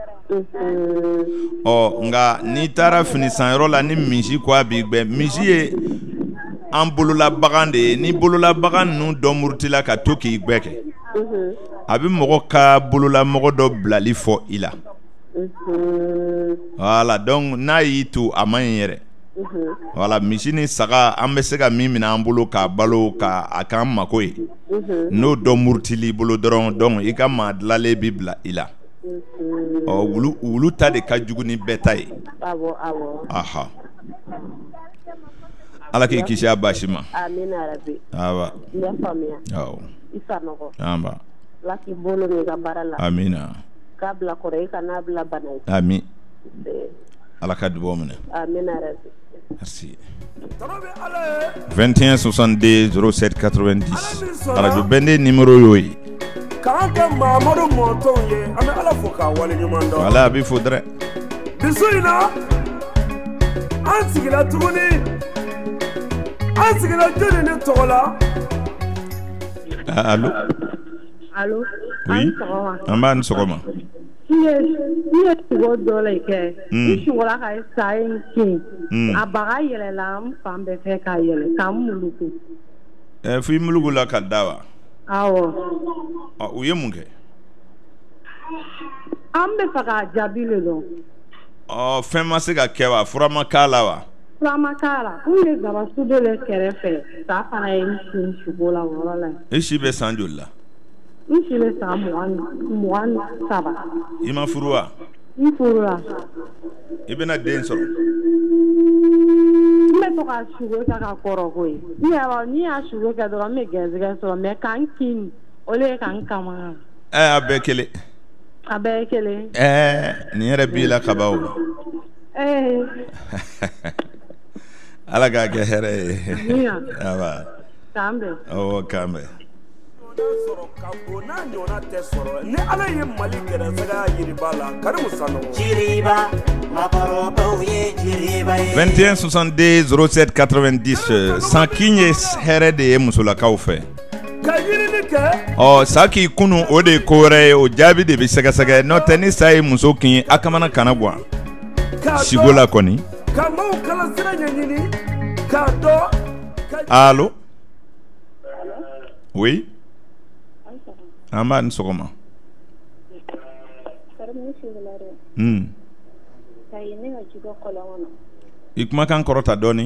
Mhm. Ɔ nka n'i taara fini san yɔrɔ la ni misi ko a b'i gbɛ misi ye an bolola bagan de ye ni bolola bagan ninnu dɔ murutila ka to k'i gbɛ kɛ Mhm. a bɛ mɔgɔ ka bolola mɔgɔ dɔ bilali fɔ i la. Mhm. Voilà donc n'a y'i to a man ɲi yɛrɛ. Mhm. Voilà misi ni saga an bɛ se ka min minɛ an bolo k'a balo ka a k'an mako ye. Mhm. N'o dɔ murutili bolo dɔrɔn donc i ka maa dilanlen bi bila i la. Mhm. Ɔ wulu wulu ta de ka jugu ni bɛɛ ta ye. Awɔ awɔ. Aha. Ala k'i kisi a baasi ma. Amina yarabi. Awa. N y'a faamuya. Awɔ. I sanɔgɔ. Anba. Ala k'i bolo mɛn i ka baara la. Amina. K'a bila kɔrɔ i kana bila bana ye. Ami. Ee, Ala ka dubaw minɛ. Amina yarabi. Merci. Tɔnɔ bɛ Ala ye. vingt et un soixante-deux zéro sept quatre-vingt-dix. Radio Bende numéro y'o ye. K'an kɛ Mahamadu mɔtɔw ye an bɛ Ala fo k'a waleɲuman dɔn. Voilà a b'i fo dɛrɛ. Bisu in na an sigila tuguni an sigila joli ne tɔgɔ la. Allô? Allô? Oui. An b'a ni sɔgɔma. I ye i ye sogo dɔ le kɛ. I sogola ka sa ye n kin. A baga yɛlɛla n fan bɛɛ fɛ k'a yɛlɛ k'an muluku. Ɛ f'i muluku la ka da wa? Awɔ. Ɔ u ye mun kɛ? An bɛ fɛ k'a jaabi le dɔn. Ɔ fɛn ma se ka kɛ wa? Fura ma k'a la wa? Fura ma k'a la. N ye gabasi dɔ le kɛrɛfɛ. Sa fana ye n kin sogo la o yɔrɔ la. E si bɛ san joli la? N si bɛ san mugan mugan saba. I ma furu wa? N furula. I bɛna den sɔrɔ? N bɛ to ka sogo kɛ ka kɔrɔ koyi. Ni yɛrɛ ni y'a sogo kɛ dɔrɔn n bɛ gɛrɛsɛgɛ sɔrɔ mɛ k'an kin o le ye k'an kama. Ɛ a bɛɛ kelen. A bɛɛ ye kelen. Ɛɛ nin yɛrɛ b'i la ka ban o. Ee. Ala k'a kɛ hɛrɛ ye. Amiina. Aba. K'an bɛn. Awɔ k'an bɛn. Sɔrɔ ka bon n'a ɲɔgɔnna tɛ sɔrɔ ni Ala ye Mali gɛrɛsɛgɛ yiriba la Karimu Sanogo. Jiriba makɔrɔbaw ye jiriba ye. vingt et un soixante-deux zéro sept quatre-vingt-dix san kin ye hɛrɛ de ye musolakaw fɛ. Ka ɲinini kɛ. Ɔ sa k'i kunu o de ye ko wɛrɛ ye o jaabi de bɛ sɛgɛsɛgɛ n'o tɛ ni sa ye muso kin a kamana kana gan. Sigo la kɔni. Ka maaw kalan sira ɲɛɲini k'a dɔn. Allô? Oui. An b'a ni sɔgɔma. Hmm. I kumakan kɔrɔta dɔɔni.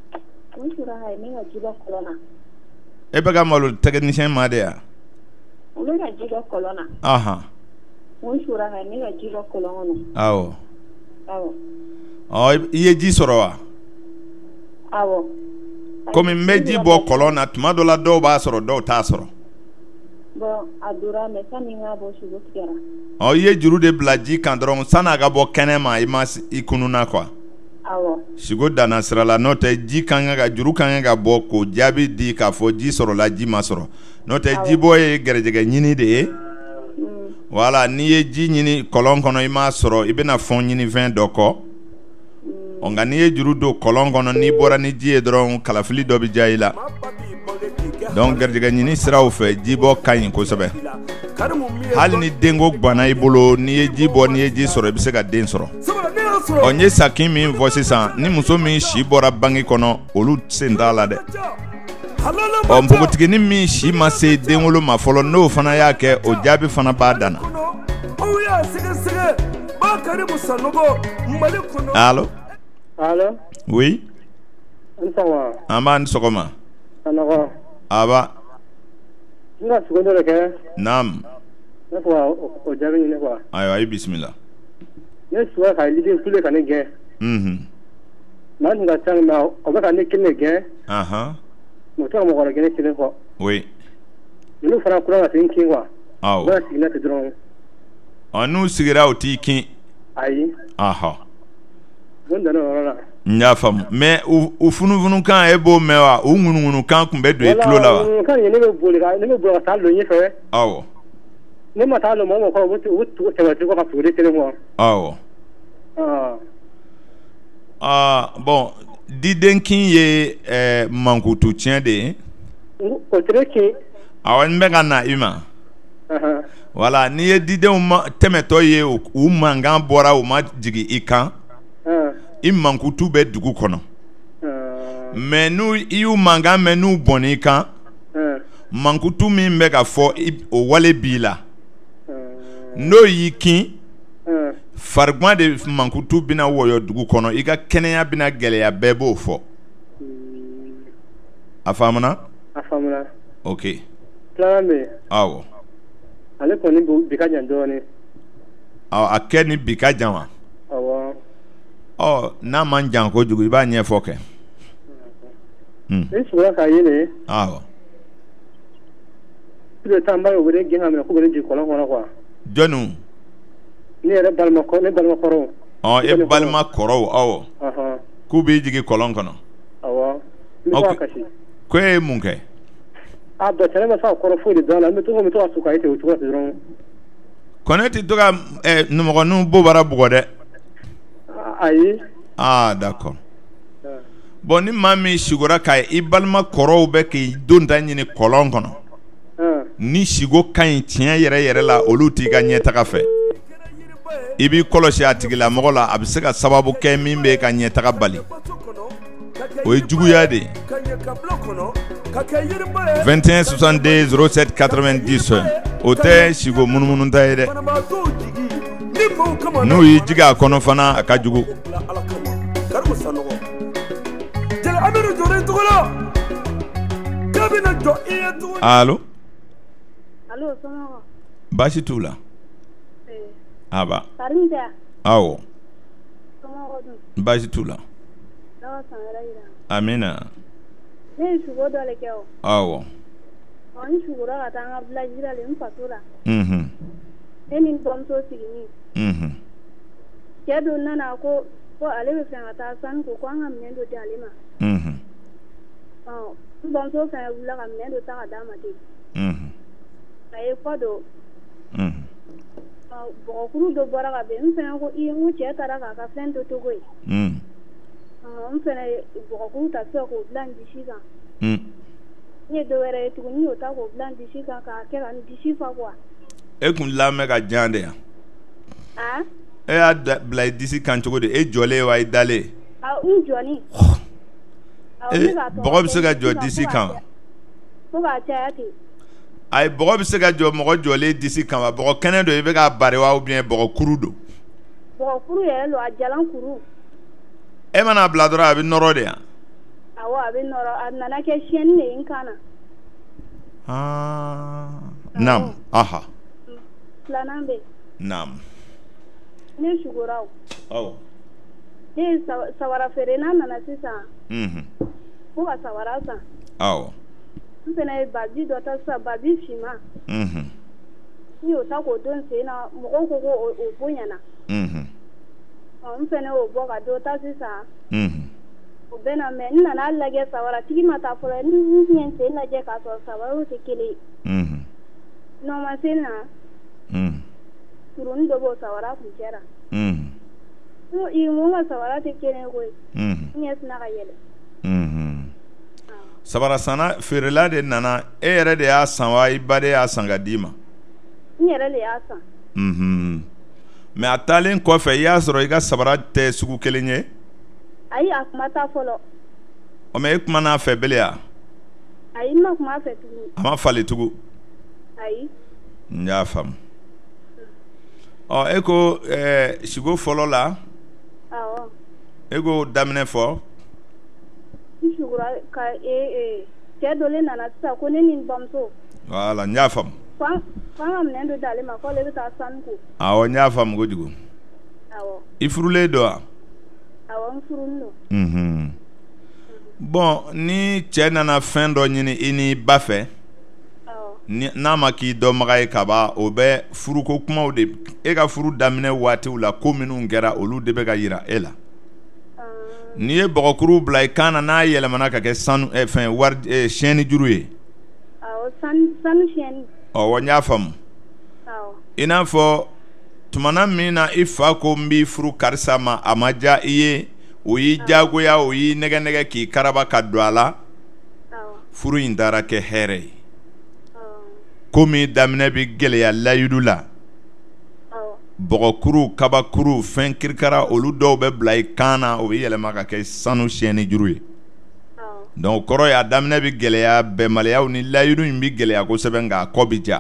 E bɛ ka malo technicien ma de ya? Ahan. Awɔ. Ɔ i ye ji sɔrɔ wa? Awɔ. Komi n bɛ ji bɔ kɔlɔn na tuma dɔ la dɔw b'a sɔrɔ dɔw t'a sɔrɔ. Bon a dora mais sani ŋa bɔ sogo tigɛra. Ɔ i ye juru de bila ji kan dɔrɔn san'a ka bɔ kɛnɛ ma i ma i kununa quoi. Awɔ. Sigo danna sira la n'o tɛ ji kan ka juru kan ka bɔ k'o jaabi di k'a fɔ ji sɔrɔla ji ma sɔrɔ n'o tɛ ji bɔ ye gɛrɛjɛgɛ ɲini de ye. Voilà n'i ye ji ɲini kɔlɔn kɔnɔ i m'a sɔrɔ i bɛna fɛn ɲini fɛn dɔ kɔ. Ɔ nka n'i ye juru don kɔlɔn kɔnɔ n'i bɔra ni ji ye dɔrɔn kalafili dɔ bɛ diya i la. Donc garijɛgɛ ɲini siraw fɛ ji bɔ ka ɲi kosɛbɛ. Hali ni denko gbanna i bolo n'i ye ji bɔ n'i ye ji sɔrɔ i bɛ se ka den sɔrɔ. Ɔ n ye sakin min fɔ sisan ni muso min si bɔra bange kɔnɔ olu sen t'a la dɛ. Ɔ npogotiginin min si ma se denwolo ma fɔlɔ n'o fana y'a kɛ o jaabi fana b'a dan na. Allô? Allô? Oui. An b'a ni sɔgɔma. Aba. Nga sugo dɔ kɛ. Naam. Ne ko o jaabi ɲini quoi. Ayiwa i bisimila. Ne sugo ka lidi kule ka ne gɛn. Mhm. Maa tun ka ca mais o bɛ ka ne kelen de gɛn. Ahan. O tɛ ka mɔgɔ wɛrɛ gɛn ne kelen kɔ. Oui. Olu fana kura ka se n kin quoi. Awɔ. U bɛ sigi ne tɛ dɔrɔn. Ɔ n'u sigira o t'i kin. Ayi. Ahɔ. N danna o yɔrɔ la. N y'a faamu mais u funufunukan e b'o mɛn wa u ŋunuŋunukan tun bɛ don i tulo la wa? Ŋunuŋunukan ne bɛ boli ka ne bɛ boli ka taa lɔ ɲɛfɛ. Awɔ. Ne ma taa lɔ mɔgɔ mɔgɔ kɔrɔ u bɛ tɛmɛ cogo ka feere kelen kɔ. Awɔ. Aa. Aa bon didenkin ye ɛɛ mankutu tiɲɛ de ye. O tɛ kin. Awɔ n bɛ ka na i ma. Voilà n'i ye didenw ma tɛmɛtɔ ye u mankan bɔra u ma jigin i kan. I mankutu bɛ dugu kɔnɔ. Mais n'u i y'u mankan mɛn n'u bɔnn'i kan. Mankutu min bɛ ka fɔ o wale b'i la. N'o y'i kin. Farigwan de mankutu bɛna wɔyɔ dugu kɔnɔ i ka kɛnɛya bɛna gɛlɛya bɛɛ b'o fɔ. A faamuna? A faamuna. Ok. Filanan bɛ yen. Awɔ. Ale kɔni bi ka jan dɔɔnin. Awɔ a kɛ ni bi ka jan wa? Awɔ. Ɔ n'a man jan kojugu i b'a ɲɛfɔ kɛ. Ne sugula k'a ye de. Awɔ. Tile tan ba ye u bɛ ne gɛn ka minɛ k'u bɛ ne jigin kɔlɔn kɔnɔ quoi. Jɔnniw? Ne yɛrɛ balima kɔrɔ ne balima kɔrɔw. Ɔ e balima kɔrɔw awɔ. K'u b'i jigin kɔlɔn kɔnɔ. Awɔ. N bɛ to ka kasi. Ko e ye mun kɛ? A bɔn cɛ ne ma se ka kɔrɔ foyi de dɔn a la n bɛ to ka n bɛ to ka su k'a ye ten o cogo la dɔrɔn. Kɔnɛ tɛ to ka numɔgɔninw bobara bugɔ dɛ. Ayi. Ah d'accord. bon ni maa min sigora ka i balima kɔrɔw bɛ k'i don ta ɲini kɔlɔn kɔnɔ ni sigo ka ɲi tiɲɛ yɛrɛ yɛrɛ la olu t'i ka ɲɛtaga fɛ i b'i kɔlɔsi a tigila mɔgɔ la a bɛ se ka sababu kɛ min bɛ ka ɲɛtaga bali o ye juguya de vingt et un soixante-deux zéro sept quatre-vingt-dix o tɛ sigo munumunu ta ye dɛ n'o y'i jigi a kɔnɔ fana a ka jugu. Allo allo sama baasi t'u la eh aba Farinda awo sama godun baasi t'u la dawa sanara ira amina ne shugo dole keo awo on shugo ra ta nga bla jira le mpatura mhm ne ni bomso sigini mhm kedo nana ko ko ale be fanga ta san ko ko nga mendo de alema mhm oh bomso fa wula ka mendo ta ga dama de mhm ay fodo mhm ah bo kuru do bora ga be mfana ko i mu che tara ka ka fendo to go mhm ah mfana bo kuru ta so ko blan di shiga mhm ni do were tu ni o ta ko blan di shiga ka ke ran di shifa kwa e kun lamɛ ka jan de ya ah e y'a bila disi kan cogo di e jɔlen wa i dalen ah un joni e bɔgɔ bɛ se ka jɔ disi kan ko ka caya ten ayi bɔgɔ bɛ se ka jɔ mɔgɔ jɔlen disi kan wa bɔgɔ kɛnɛ don i bɛ k'a bari wa ou bien bɔgɔ kuru don bɔgɔ kuru yɛrɛ lo a jalan kuru e mana bila dɔrɔn a bɛ nɔrɔ de yan awɔ a bɛ nɔrɔ a nana kɛ siyɛnni de ye n kan na ah naam aha filanan bɛ naam ne sugora o awɔ ne ye sawara feere n'a nana sisan mhm ko ka sawara san awɔ n fana ye babi dɔ ta sisan babi finman mhm n y'o ta k'o don sen na mɔgɔw ko ko o bonyana mhm ɔ n fana y'o bɔ ka dɔ ta sisan mhm o bɛ na mɛ n nana lajɛ sawaratigi ma taa fɔlɔ n ye n sen lajɛ k'a sɔrɔ sawaraw tɛ kelen ye mhm n'o ma se na mhm kurunin dɔ b'o sawara kun cɛra mhm n i mun ka sawara tɛ kelen koyi mhm n ɲɛ sina ka yɛlɛ mhm sabara sanna feerela de nana e yɛrɛ de y'a san wa i ba de y'a san ka d'i ma n yɛrɛ de y'a san mhm mais a taalen kɔfɛ i y'a sɔrɔ i ka sabara tɛ sugu kelen ye ayi a kuma taa fɔlɔ o mais e kumana a fɛ bele ya ayi n ma kuma a fɛ tuguni a ma fali tugun ayi n y'a faamu ɔ e ko ɛɛ sigo fɔlɔ la awɔ e ko daminɛ fɔ n sugura ka ee ee cɛ dɔ le nana sisan ko ne ni n bamuso voilà n y'a faamu fan fan ka minɛn dɔ d'ale ma k'ale bɛ taa sanu ko awɔ n y'a faamu kojugu awɔ i furulen don wa awɔ n furuni don mhm bon ni cɛ nana fɛn dɔ ɲini i ni ba fɛ awɔ n'a ma k'i dɔnbaga ye ka ban o bɛ furuko kumaw de e ka furu daminɛ waatiw la ko minnu kɛra olu de bɛ ka yira e la n'i ye bɔgɔkuru bila i kan na n'a yɛlɛmana ka kɛ sanu fɛn wari siyɛnni juru ye awɔ sanu sanu siyɛnni ɔwɔ n y'a faamu awɔ i n'a fɔ tumana min na i fa ko n b'i furu karisa ma a ma diya i ye o y'i diyagoya o y'i nɛgɛ nɛgɛ k'i karaba ka don a la furu in taara kɛ hɛrɛ ye komi daminɛ bɛ gɛlɛya layidu la bɔgɔkuru kabakuru fɛn kirikara olu dɔw bɛ bila i kan na o bɛ yɛlɛma ka kɛ sanu siyɛnni juru ye donc kɔrɔ ye a daminɛ bɛ gɛlɛya bɛnbaliyaw ni layidu in bɛ gɛlɛya kosɛbɛ nka a kɔ bɛ ja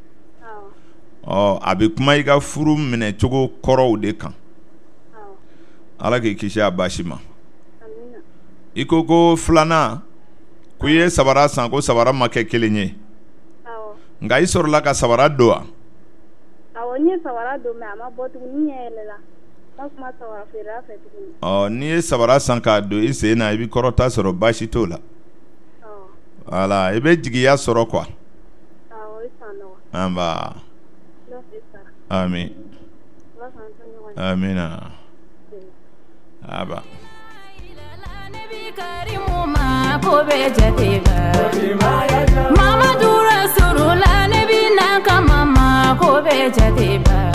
ɔ a bɛ kuma i ka furu minɛ cogo kɔrɔw de kan ala k'i kisi a baasi ma i ko ko filanan ko i ye sabara san ko sabara ma kɛ kelen ye nka i sɔrɔla ka sabara don wa awɔ n ye sabara don mais a ma bɔ tuguni n ɲɛ yɛlɛla n kuma sabara feerela fɛ tuguni ɔ n'i ye sabara san k'a don i sen na i bɛ kɔrɔta sɔrɔ baasi t'o la voilà i bɛ jigiya sɔrɔ quoi awɔ i san nɔgɔ anba ami amina aba Mama dura surula ne bina kama ma ko be jatiba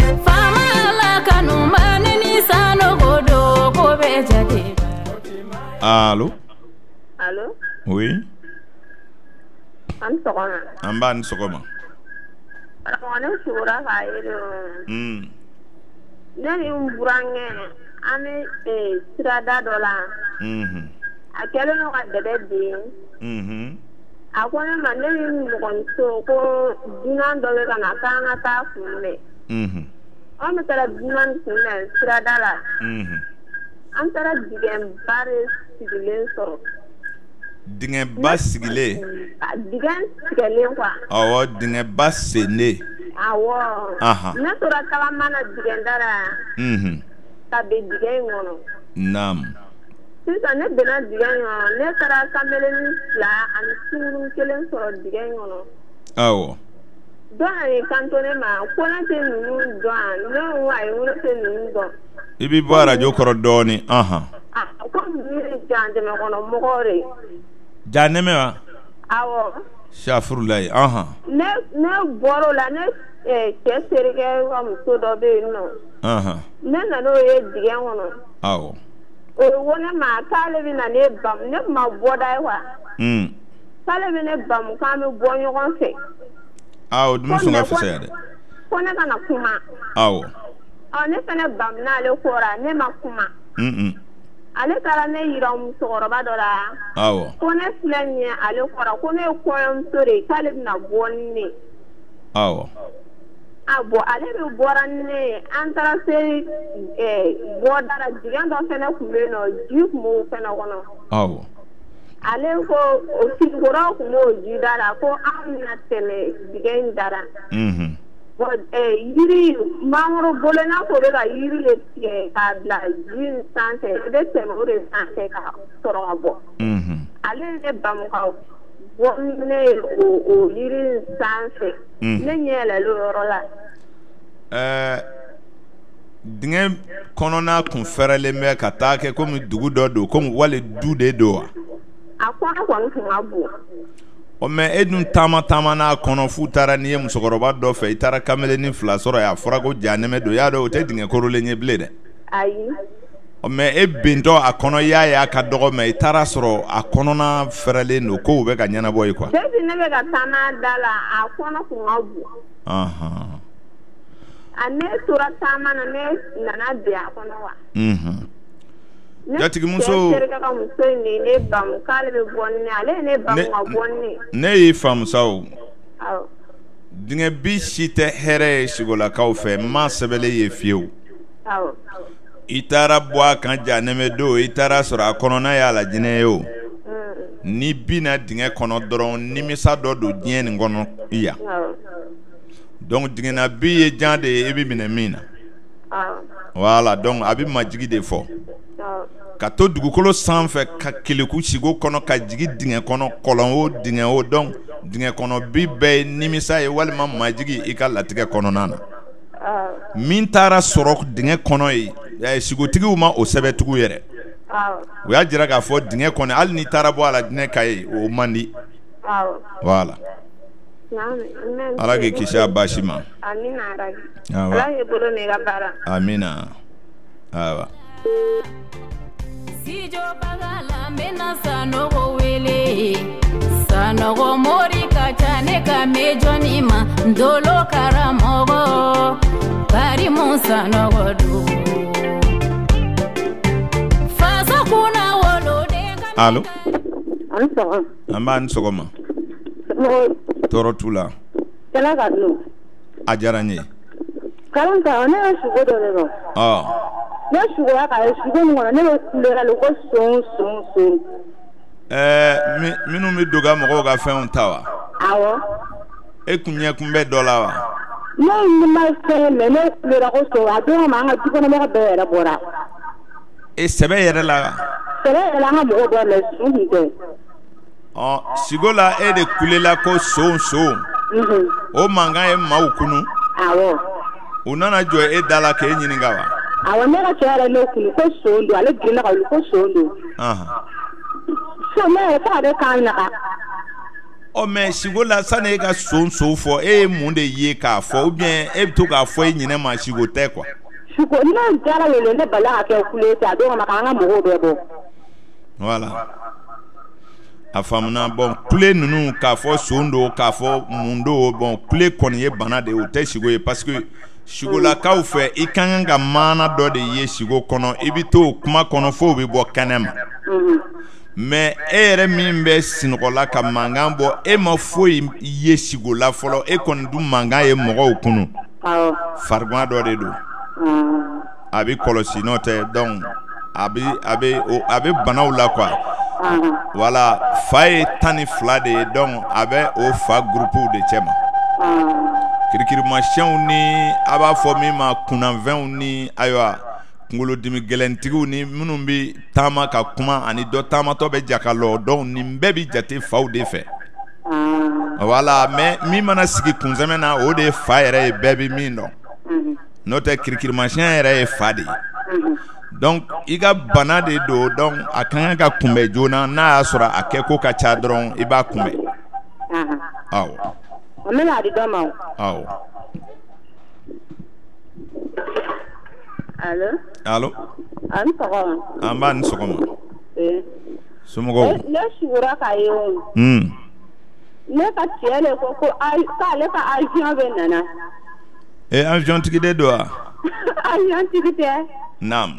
Fama la kanuma ne ni sano godo ko be jatiba Allô? Allô? Oui. An sɔgɔma. An b'a ni sɔgɔma. Karamɔgɔ ne sugura k'a ye de. Mm. Ne ni n burankɛ an bɛ sirada dɔ la. Mhm. A kɛlen don ka dɛbɛ den. Mhm. A ko ne ma ne ni mɔgɔmuso ko dunan dɔ bɛ ka na k'an ka taa kunbɛn. Mhm. An bɛ taara dunan kunbɛn sirada la. Mhm. An taara digɛnba de sigilen sɔrɔ. Digɛnba sigilen. Digɛn tigɛlen quoi. Awɔ, digɛnba sennen. Awɔ. Aha. Ne tora tagama na digɛnda la. Mhm. Ka bɛn digɛn in kɔnɔ. Naam. Sisan ne bɛnna digɛn in kɔnɔ ne taara kameleni fila ani sunkurun kelen sɔrɔ digɛn in kɔnɔ. Awɔ. Dɔn a ye kanto ne ma ko ne tɛ ninnu dɔn ne ko ayi ko ne tɛ ninnu dɔn. I b'i bɔ arajo kɔrɔ dɔɔnin. Ahan. Ah ko ninnu ye jantɛmɛ kɔnɔ mɔgɔw de. Janɛmɛ wa? Awɔ. Safurulayi. Ahan. Ne ne bɔr'o la ne cɛ terikɛ ka muso dɔ bɛ yen nɔ. Ahan. Ne nan'o ye digɛn kɔnɔ. Awɔ. O ye ko ne ma k'ale bɛ na ne bamu ne ma bɔda ye wa. Mm. K'ale bɛ ne bamu k'an bɛ bɔ ɲɔgɔn fɛ. Awɔ, dumi sɔn ka fisaya dɛ. Ko ne kana kuma. Awɔ. Ɔ ne fana bamu n'ale kɔrɔ ne ma kuma. Mm. Ale taara ne yira musokɔrɔba dɔ la. Awɔ. Ko ne filɛ nin ye ale kɔrɔ ko ne ye kɔɲɔmuso de ye k'ale bɛna bɔ ni ne. Awɔ. A bɔn ale bɛ bɔra ni ne ye an taara se bɔda la digɛn dɔ fana tun bɛ yen nɔ ji tun b'o fana kɔnɔ. Awɔ. Ale ko o sigikɔrɔw tun b'o ji da la ko anw bɛna tɛmɛ digɛn in dara. Mhm. Bɔn yiri mangoro bolo n'a fɔ o bɛ ka yiri de tigɛ k'a bila ji in sanfɛ i bɛ tɛmɛ o de sanfɛ ka sɔrɔ ka bɔ. Mhm. Ale ye ne bamu ka bɔ ne ye o yiri in sanfɛ. Ne ɲɛ yɛlɛla o yɔrɔ la. Ɛɛ digɛn kɔnɔna kun fɛrɛlen bɛ ka taa kɛ komi dugu dɔ don komi wali du de don wa? A kɔnɔ kɔni tun ka bon. O mɛ e dun taama taama n'a kɔnɔ f'u taara n'i ye musokɔrɔba dɔ fɛ i taara kameleni fila sɔrɔ yan a fɔra ko janɛmɛ don y'a dɔn o tɛ digɛn korolen ye bilen dɛ. Ayi. O mɛ e bentɔ a kɔnɔ y'a ye a ka dɔgɔ mɛ i taara sɔrɔ a kɔnɔna fɛrɛlen don kow bɛ ka ɲɛnabɔ ye quoi. Depuis ne bɛ ka taama da la a kɔnɔ kun ka bon. Ahan. A ne tora taama na ne nana bin a kɔnɔ wa. Mhm. Jatigimuso ne terikɛ ka muso in de ne bamu k'ale bɛ bɔ ni ne ale ye ne bamu ka bɔ ni ne. Ne y'i faamu sa o. Awɔ. Digɛn bi si tɛ hɛrɛ ye sigolakaw fɛ n ma sɛbɛnlen ye fiyewu. Awɔ. I taara bɔ a kan janɛmɛ don i taara sɔrɔ a kɔnɔna y'a la jinɛ ye o. Ni bina digɛn kɔnɔ dɔrɔn nimisa dɔ don diɲɛ nin kɔnɔ i yan. Awɔ. Donc digɛnna bi ye jan de ye i bɛ minɛ min na. Awɔ. Voilà donc a bɛ majigi de fɔ. Awɔ. Ka to dugukolo sanfɛ ka keleku sigo kɔnɔ ka jigin digɛn kɔnɔ kɔlɔn o digɛn o donc digɛn kɔnɔ bi bɛɛ ye nimisa ye walima majigi i ka latigɛ kɔnɔna na. Min taara sɔrɔ digɛn kɔnɔ ye sigotigiw ma o sɛbɛ tugu yɛrɛ. O y'a jira k'a fɔ digɛn kɔnɔ hali n'i taara bɔ a la dinɛ ka ye o man di. Voilà. Ala k'i kisi a baasi ma. Amina arabi. Ala ye bolo mɛn i ka baara. Amina. Awa. Sijo bagala mena sanogo wele sanogo mori kachane ka mejoni ma ndolo karamogo karimu sanogo du fasa kuna wolo de. Allo. An sɔgɔma. An b'a ni sɔgɔma. Tɔɔrɔ t'u la. Kɛlɛ ka dun. A diyara n ye. Kalan kan ne ye sugo dɔ de dɔn. Ɔ. Ne sugoya ka ye sugo min kɔnɔ ne bɛ kulera le ko son son son. Ɛɛ mi minnu bɛ doga mɔgɔw ka fɛnw ta wa. Awɔ. E kun ɲɛ kun bɛ dɔ la wa. Ne ye ma fɛn mɛ ne kulera ko son a don kama an ka dukɔnɔmɔgɔ bɛɛ yɛrɛ bɔra. E sɛbɛ yɛrɛ la wa. Sɛbɛ yɛrɛ la an ka mɔgɔw bɛɛ mɛ sun kun tɛ. Ɔ sigo la e de kulela ko son son. O mankan ye maaw kunu. Awɔ. U nana jɔ e da la k'e ɲininka wa. Awɔ ne ka cɛ yɛrɛ ne kunu ko son don ale girinna ka wuli ko son don. So ne yɛrɛ k'ale kan naga. Ɔ mɛ sigo la sani e ka son son fɔ e ye mun de ye k'a fɔ ou bien e bɛ to k'a fɔ e ɲinɛ ma sigo tɛ quoi. Sigo ne jara wele ne bala ka kɛ kule ten a don kama k'an ka mɔgɔw bɛɛ bɔ. Voilà. A famuna bon kule nunu k'a fɔ son do k'a fɔ mun do bon kule kɔni ye bana de o tɛ sigo ye parce que sigolakaw fɛ i ka kan ka maana dɔ de ye sigo kɔnɔ i bɛ to kuma kɔnɔ fo bɛ bɔ kɛnɛ ma mais e yɛrɛ min bɛ sinɔgɔla ka mankan bɔ e ma foyi ye sigola fɔlɔ e kɔni dun mankan ye mɔgɔw kunu farigan dɔ de don a bɛ kɔlɔsi n'o tɛ donc a bɛ a bɛ a bɛ banaw la quoi. Voilà, fa ye tan ni fila de ye donc a bɛ o fa groupe de cɛ ma kirikirimasiyɛnw ni a b'a fɔ min ma kunnafɛnw ni ayiwa kunkolodimi gɛlɛntigiw ni minnu bɛ taama ka kuma ani dɔ taamatɔ bɛ ja ka lɔ donc nin bɛɛ bɛ jate faw de fɛ voilà mais min mana sigi kunsɛmɛ na o de ye fa yɛrɛ ye bɛɛ bɛ min dɔn n'o tɛ kirikirimasiyɛn yɛrɛ ye fa de ye. Donc i ka bana de do donc a kan ka kunbɛ joona n'a y'a sɔrɔ a kɛ ko ka ca dɔrɔn i b'a kunbɛ. Awɔ. An bɛna di dɔ ma o. Awɔ. Allo. Allo. An sɔgɔma. An b'a ni sɔgɔma. Ee. Somɔgɔw. Ne sugura ka ye o. Hmm. Ne ka cɛ de ko ko k'ale ka avion bɛ nana. Ee avion tigi de do wa? Avion tigi tɛ. Naam.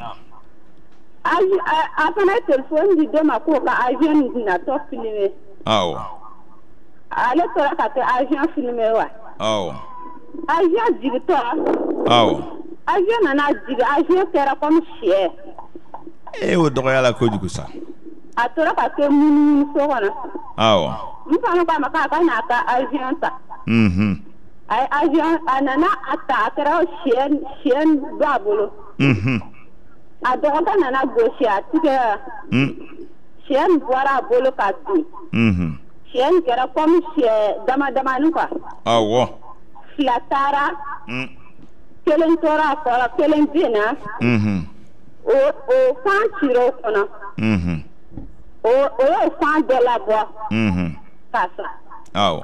A fana ye telefɔni di dɔ ma k'o ka avion natɔ filime. Awɔ. Ale tora ka kɛ avion filime wa. Awɔ. Avion jigitɔ. Awɔ. Avion nana jigi avion kɛra comme sɛ. E o dɔgɔya la kojugu sa. A tora ka kɛ munumunu so kɔnɔ. Awɔ. N fana k'a ma k'a ka n'a ka avion ta. Mhm. A ye avion a nana a ta a kɛra sɛ sɛ b'a bolo. Mhm. A dɔgɔkɛ nana gosi a tigɛ. Sɛ in bɔra a bolo ka bin. Mhm. Sɛ in kɛra comme sɛ dama damani quoi. Awɔ. Fila taara. Kelen tora a kɔrɔ kelen bin na. Mhm. O o fan cira o kɔnɔ. Mhm. O o y'o fan bɛɛ labɔ. Mhm. Ka sa. Awɔ.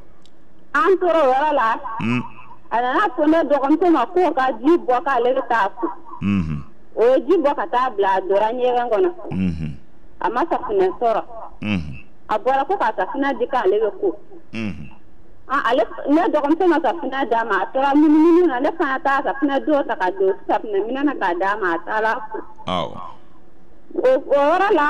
An tora o yɔrɔ la. A nana fɔ ne dɔgɔmuso ma k'o ka ji bɔ k'ale bɛ taa ko. Mhm. O ye ji bɔ ka taa bila a dora ɲɛgɛn kɔnɔ. Mhm. A ma safunɛ sɔrɔ. Mhm. A bɔra ko ka safunɛ di k'ale bɛ ko. Mhm. Ale ne dɔgɔmuso ma safunɛ d'a ma a tora munumunu na ne fana taa safunɛ don ta ka don safunɛ minɛ na k'a d'a ma a taara ko. Awɔ. O o yɔrɔ la.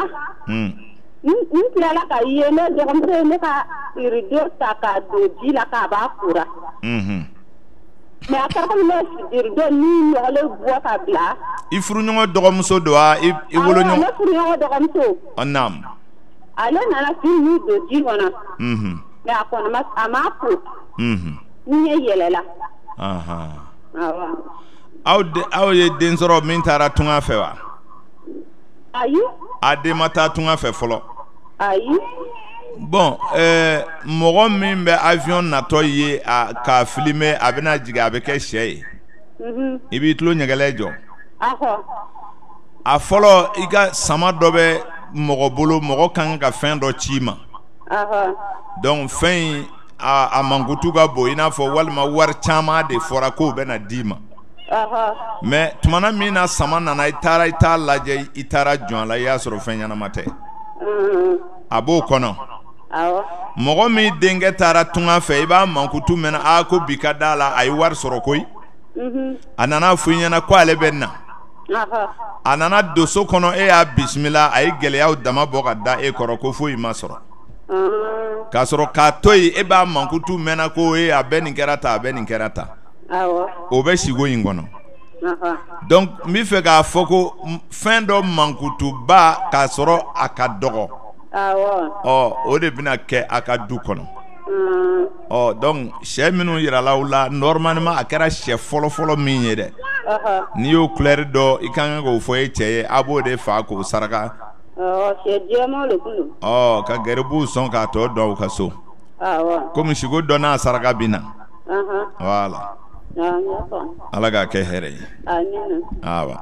N tilala ka ye ne dɔgɔmuso ye ne ka rideau ta k'a don ji la k'a b'a kora. Mhm. Mais a kɛra komi ne rideau ni nɔgɔlen bɔ ka bila. I furuɲɔgɔn dɔgɔmuso don wa i i woloɲɔgɔn. Awɔ ne furuɲɔgɔn dɔgɔmuso. Ɔ naam. Ale nana fini min don ji kɔnɔ. Mhm. Mais a kɔni ma a ma ko. Mhm. N ye yɛlɛla. Ahan. Awɔ. Aw de aw ye den sɔrɔ min taara tunga fɛ wa? Ayi. A den ma taa tunga fɛ fɔlɔ. Ayi. Bon ɛɛ mɔgɔ min bɛ avion natɔ ye a k'a filmer a bɛna jigin a bɛ kɛ sɛ ye. Mhm. I b'i tulo ɲɛgɛlɛ jɔ. Ahɔ. A fɔlɔ i ka sama dɔ bɛ mɔgɔ bolo mɔgɔ kan ka fɛn dɔ ci ma. Ahɔ. Donc fɛn in a a mankutu ka bon i n'a fɔ walima wari caman de fɔra k'o bɛna d'i ma. Ahɔ. Mais tumana min na sama nana i taara i t'a lajɛ i taara jɔn a la i y'a sɔrɔ fɛn ɲɛnama tɛ. Mhm. A b'o kɔnɔ. Awɔ. Mɔgɔ min denkɛ taara tunga fɛ i b'a mankutu mɛn a ko bi ka d'a la a ye wari sɔrɔ koyi. Mhm. A nana fɔ i ɲɛna ko ale bɛ na. Ahɔ. A nana don so kɔnɔ e y'a bisimila a ye gɛlɛyaw dama bɔ ka da e kɔrɔ ko foyi ma sɔrɔ. Mhm. K'a sɔrɔ k'a to yen e b'a mankutu mɛnna ko e a bɛ nin kɛra ta a bɛ nin kɛra ta. Awɔ. O bɛ sigo in kɔnɔ. Ahɔ. Donc n bɛ fɛ k'a fɔ ko fɛn dɔ mankutuba k'a sɔrɔ a ka dɔgɔ. Awɔ. Ɔ o de bɛna kɛ a ka du kɔnɔ. Mhm. Ɔ donc sɛ minnu yirala u la normalement a kɛra sɛ fɔlɔfɔlɔ min ye dɛ. Ahɔ. N'i y'o couleur dɔn i ka kan k'o fɔ e cɛ ye a b'o de fa k'o saraka. Awɔ sɛ jɛman de kun don. Ɔ ka garibuw sɔn k'a tɔ dɔn u ka so. Awɔ. Komi siko dɔ n'a saraka bɛ na. Ahɔ. Voilà. Awɔ n y'a faamu. Ala k'a kɛ hɛrɛ ye. Amina. Awa.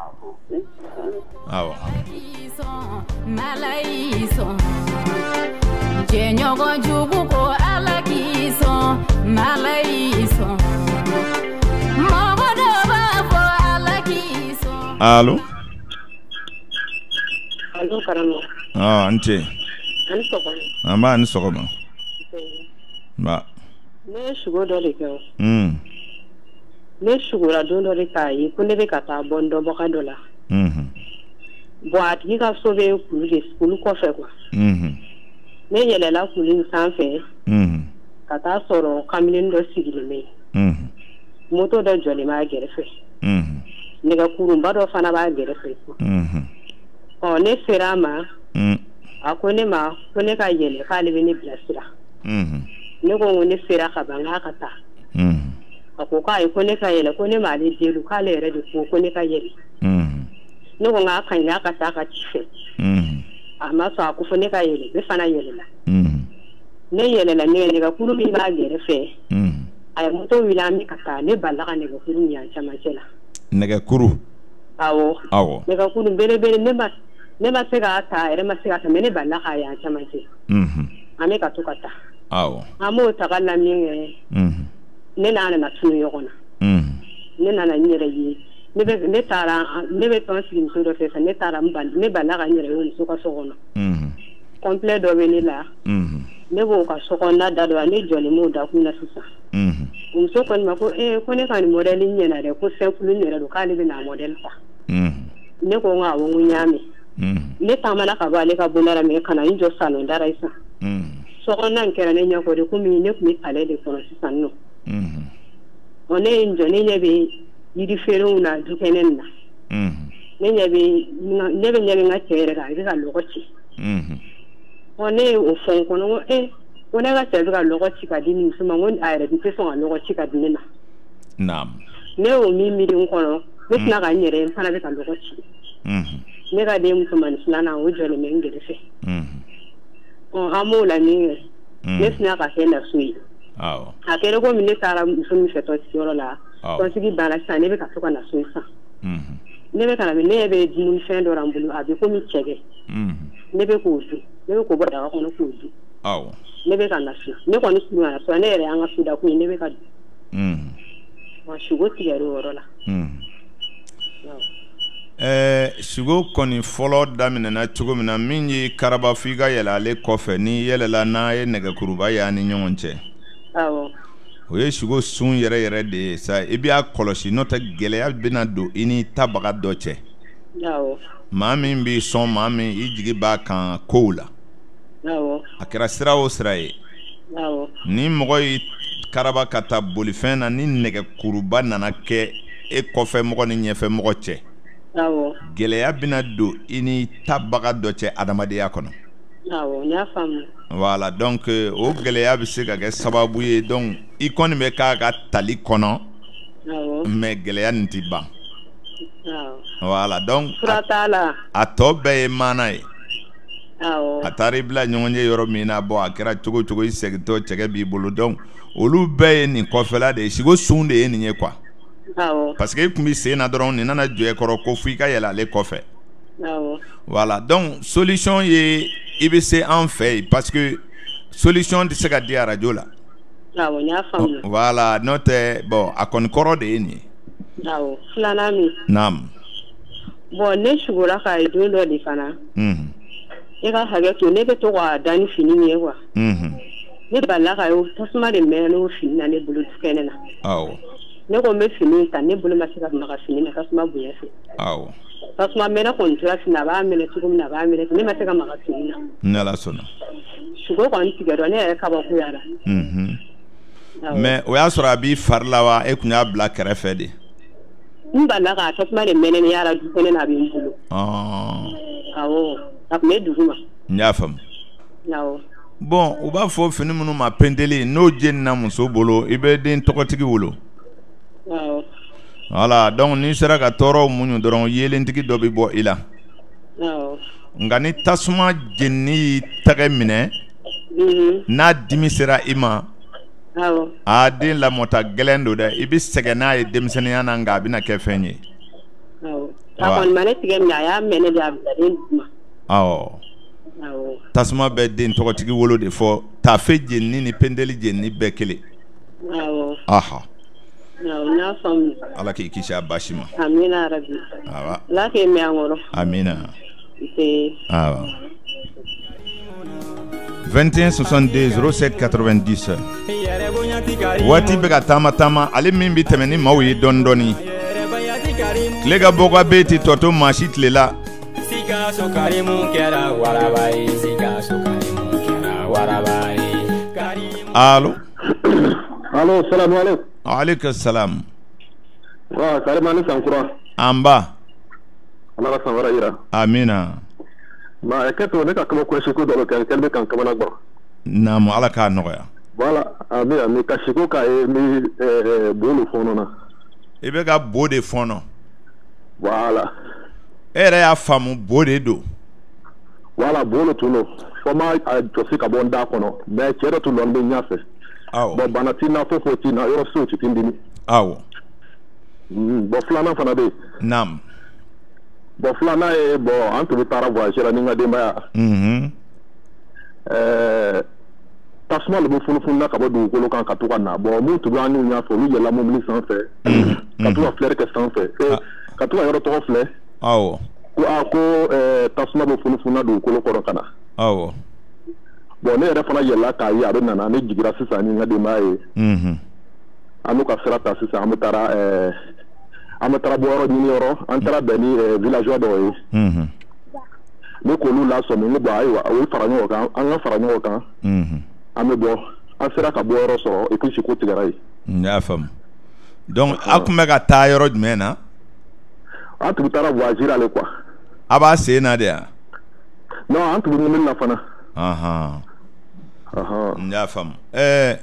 Awa. N'Ala y'i sɔn jɛɲɔgɔn jugu ko Ala k'i sɔn n'Ala y'i sɔn mɔgɔ dɔ b'a fɔ Ala k'i sɔn. Allo. Allo karamɔgɔ. Ah, ante. An sɔgɔma. An b'a ni sɔgɔma. Ba. Ne sugo dɔ de kɛ o. Mm. Ne sugura don dɔ de k'a ye ko ne bɛ ka taa bɔ n dɔnbaga dɔ la. Mhm. Bon a tigi ka so bɛ kulu de kulu kɔfɛ quoi. Mhm. Ne yɛlɛla kulu in sanfɛ. Mhm. Ka taa sɔrɔ kamalen dɔ sigilen bɛ yen. Mhm. Moto dɔ jɔlen b'a gɛrɛfɛ. Mhm. Nɛgɛkurunba dɔ fana b'a gɛrɛfɛ. Mhm. Ɔ ne sera a ma. Mm. A ko ne ma ko ne ka yɛlɛ k'ale bɛ ne bilasira. Mhm. Ne ko ko ne sera ka ban k'a ka taa. Mhm. A ko k'a ye ko ne ka yɛlɛ ko ne m'ale deli k'ale yɛrɛ de ko ko ne ka yɛlɛ. Mhm. Ne ko nka ka ɲi a ka taa ka ci fɛ. Mhm. A ma sɔn a ko fɔ ne ka yɛlɛ ne fana yɛlɛla. Mhm. Ne yɛlɛla nɛgɛ nɛgɛkuru min b'a gɛrɛfɛ. Mhm. A ye moto wuli an bɛ ka taa ne balila ka nɛgɛkuru min yan cɛmancɛ la. Nɛgɛkuru. Awɔ. Awɔ. Nɛgɛkuru belebele ne ma ne ma se k'a ta a yɛrɛ ma se k'a ta mais ne balila k'a yan cɛmancɛ. Mhm. An bɛ ka to ka taa. Awɔ. An b'o taga la min kɛ. Mhm. Ne n'a nana tunu ɲɔgɔn na. Mhm. Ne nana n yɛrɛ ye. Ne bɛ ne taara ne bɛ tɔn sigi muso dɔ fɛ fɛ ne taara n bal ne balila ka n yɛrɛ ye muso ka so kɔnɔ. Mhm. Complet dɔ bɛ ne la. Mhm. Ne b'o ka so kɔnɔna da dɔ ne jɔlen m'o da kun na sisan. Mhm. Muso kɔni ma ko ee ko ne ka nin modèle ɲɛna dɛ ko simple yɛrɛ don k'ale bɛ n'a modèle ta. Mhm. Ne ko n ko awɔ n ko n y'a mɛn. Mhm. Ne taamana ka bɔ ale ka bonda la mais ka na n jɔ salon da la sisan. Mhm. Sokɔnɔna in kɛra ne ɲɛkɔ de komi ne tun bɛ palais de kɔnɔ sisan nɔ. Mhm. Ɔ ne ye n jɔ ne ɲɛ bɛ yiri feerew na dukɛnɛ nin na. Mhm. Ne ɲɛ bɛ ne bɛ ɲɛ bɛ n ka cɛ yɛrɛ kan a bɛ ka lɔgɔ ci. Mhm. Ɔ ne ye o fɔ n kɔnɔ ko ee ko ne ka cɛ bɛ ka lɔgɔ ci ka di nin muso ma ko a yɛrɛ dun tɛ sɔn ka lɔgɔ ci ka di ne ma. Naam. Ne y'o min miiri n kɔnɔ ne tɛna ka n yɛrɛ ye n fana bɛ ka lɔgɔ ci. Mhm. Ne ka den musomanin filanan o jɔlen bɛ n gɛrɛfɛ. Mhm. Ɔ an b'o la min kɛ. Mhm. Ne tɛna ka kɛ laso ye. Awɔ. A kɛra komi ne taara muso min fɛ tɔnsigiyɔrɔ la. Awɔ. Tɔnsigi banna sisan ne bɛ ka to ka na so sisan. Mhm. Ne bɛ ka na ne ɲɛ bɛ dumunifɛn dɔ an bolo a bɛ komi cɛkɛ. Mhm. Ne bɛ k'o dun ne bɛ k'o bɔ daga kɔnɔ k'o dun. Awɔ. Ne bɛ ka na so ne kɔni surunyana so ne yɛrɛ y'an ka so da kun ye ne bɛ ka dun. Mhm. Wa sugo tigɛra o yɔrɔ la. Mhm. Eh, sugo kɔni fɔlɔ daminɛna cogo min na min ye karaba f'i ka yɛlɛ ale kɔfɛ ni yɛlɛla n'a ye nɛgɛkuruba y'a ni ɲɔgɔn cɛ. Awɔ. O ye sugo sun yɛrɛ yɛrɛ de ye sa i b'a kɔlɔsi n'o tɛ gɛlɛya bɛna don i ni tabaga dɔ cɛ. Awɔ. Maa min b'i sɔn maa min i jigi b'a kan kow la. Awɔ. A kɛra sira o sira ye. Awɔ. Ni mɔgɔ y'i karaba ka taa bolifɛn na ni nɛgɛkuruba nana kɛ e kɔfɛ mɔgɔ ni ɲɛfɛ mɔgɔ cɛ. Awɔ. Gɛlɛya bɛna don i ni tabaga dɔ cɛ adamadenya kɔnɔ. Awɔ n y'a faamu. Voilà donc o gɛlɛya bɛ se ka kɛ sababu ye donc i kɔni bɛ k'a ka tali kɔnɔ. Awɔ. Mais gɛlɛya nin tɛ ban. Awɔ. Voilà donc fura t'a la. A tɔ bɛɛ ye maana ye. Awɔ. A taara i bila ɲɔgɔn ye yɔrɔ min na bɔ a kɛra cogo cogo i segintɔ cɛkɛ b'i bolo donc olu bɛɛ ye nin kɔfɛla de ye siko sun de ye nin ye quoi. Awɔ. Parce que i tun bɛ sen na dɔrɔn nin nana jɔ e kɔrɔ ko f'i ka yɛlɛ ale kɔfɛ. Awɔ. Voilà donc solution ye i bɛ se an fɛ yen parce que solution tɛ se ka di arajo la. Awɔ n y'a faamu. Voilà n'o tɛ bon a kɔni kɔrɔ de ye nin ye. Awɔ filanan min. Naam. Bon ne sugora k'a ye don dɔ de fana. Mhm. E ka hakɛ to ne bɛ to k'a da ni fini min ye quoi. Mhm. Ne balila ka ye tasuma de mɛnna n'o fini na ne bolo dukɛnɛ na. Awɔ. Ne ko n bɛ fini ta ne bolo ma se ka maga fini na tasuma bonya fɛ. Awɔ. Tasuma mɛnɛ kɔni tora fini a b'a minɛ cogo min na a b'a minɛ ne ma se ka maga fini na. Ni Ala sɔnna. Sugo kɔni tigɛra ne yɛrɛ kabakoyara. Mhm. Mais o y'a sɔrɔ a b'i fari la wa e tun y'a bila kɛrɛfɛ de. N balila k'a tasuma de mɛnɛ ni yara dukɛnɛ na a bɛ n bolo. Ɔn. Awɔ a tun bɛ dugu ma. N y'a faamu. Awɔ. Bon u b'a fɔ fini minnu ma pendeli n'o jenina muso bolo i bɛ den tɔgɔtigi wolo. Awɔ. Voilà donc n'i sera ka tɔɔrɔw muɲu dɔrɔn yelentigi dɔ bɛ bɔ i la. Awɔ. Nka ni tasuma jenini y'i tɛgɛ minɛ. Mhm. N'a dimi sera i ma. Awɔ. A den lamɔta gɛlɛn don dɛ i bɛ sɛgɛn n'a ye denmisɛnninya na nka a bɛna kɛ fɛn ye. Awɔ. A kɔni ma ne tigɛ minɛ a y'a mɛnɛ de a bilalen duguma. Awɔ. Awɔ. Tasuma bɛ den tɔgɔtigi wolo de fɔ taafe jenini ni pendeli jenini bɛɛ kelen. Awɔ. Aha. Awɔ n y'a faamu. Ala k'i kisi a basi ma. Amina rabi. Awa. Ala k'e mɛn an kɔrɔ. Amina. Nse. Awa. vingt et un soixante-deux zéro sept quatre-vingt-dix. Wati beka tama tama ale min bi tɛmɛ ni maaw ye dɔɔni dɔɔni. Tile ka bɔ ka bɛ ti tɔtɔ maa si tile la. Allo. Allo, salam alaikum. Alaikum salam. Wa karimani sankura. Amba. Ala ka sanwara yira. Amina. Ma eketo ne ka kama ko shiko do ka kelbe kan kama na gbo. Naam ala ka nɔgɔya. Voilà, amina mi ka shiko ka e mi eh bolu fono na. I bɛ ka bo de fɔnɔ. Voilà. E yɛrɛ y'a faamu bo de do. Voilà, bolu tuno. Foma a josi ka bon da kono. Mais chere tu lon be nyafe. Awo. Bon banatina fofo tina yoro so ti tindini. Awo. Mm, bo flana fana be. Naam. Bo flana e bo antu bi tara voyager ni ngade ma. Mhm. Eh tasma le bo funu funu na ka bo du ko kan ka to na bo mu tu ba ni nya fo lu yela mo mli san fe. Ka to fleur que san fe. E ka to yoro to fleur. Awo. Ko a ko eh tasma bo funu funu na du ko ko kana. Awo. Bon ne yɛrɛ fana yɛlɛla k'a ye a bɛ nana ne jigira sisan ni n ka denbaya ye. Mhm. An n'u ka sira ta sisan an bɛ taara ɛɛ an bɛ taara bɔ yɔrɔ ɲini yɔrɔ an taara bɛn ni villageois dɔw ye. Mhm. Ne k'olu lasɔmi n ko bon ayiwa o ye fara ɲɔgɔn kan an ka fara ɲɔgɔn kan. Mhm. An bɛ bɔ an sera ka bɔ yɔrɔ sɔrɔ et puis siko tigɛra yen. N y'a faamu. Donc a tun bɛ ka taa yɔrɔ jumɛn na? An tun taara voyager ale quoi. A b'a sen na de yan? Non an tun bɛ ɲimini na fana. Ahan. Ahan. N y'a faamu. Ɛɛ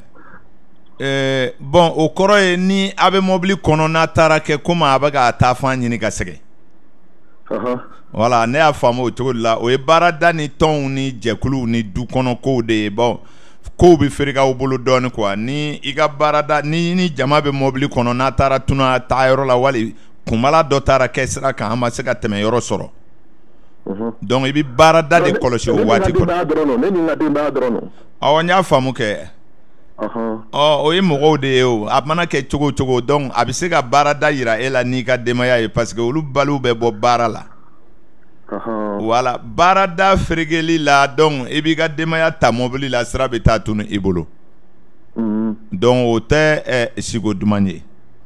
ɛɛ bon o kɔrɔ ye ni a bɛ mobili kɔnɔ n'a taara kɛ komi a bɛ ka taa fan ɲini ka sɛgɛn. Ahan. Voilà ne y'a faamu o cogo de la o ye baarada ni tɔnw ni jɛkuluw ni du kɔnɔ kow de ye bon kow bɛ feerekaw bolo dɔɔni quoi ni i ka baarada ni ni jama bɛ mobili kɔnɔ n'a taara tuna taa yɔrɔ la wali kunbala dɔ taara kɛ sira kan an ma se ka tɛmɛ yɔrɔ sɔrɔ. Donc i bɛ baarada de kɔlɔsi o waati kɔnɔ. Ne ni n ka denbaya dɔrɔn don. Awɔ n y'a faamu kɛ. Ɔ o ye mɔgɔw de ye o a mana kɛ cogo o cogo donc a bɛ se ka baarada yira e la n'i ka denbaya ye parce que olu balo bɛ bɔ baara la. Voilà baarada ferekeli la donc i b'i ka denbaya ta mobili la sira bɛ taa tunu i bolo. Donc o tɛ ɛ siko duman ye.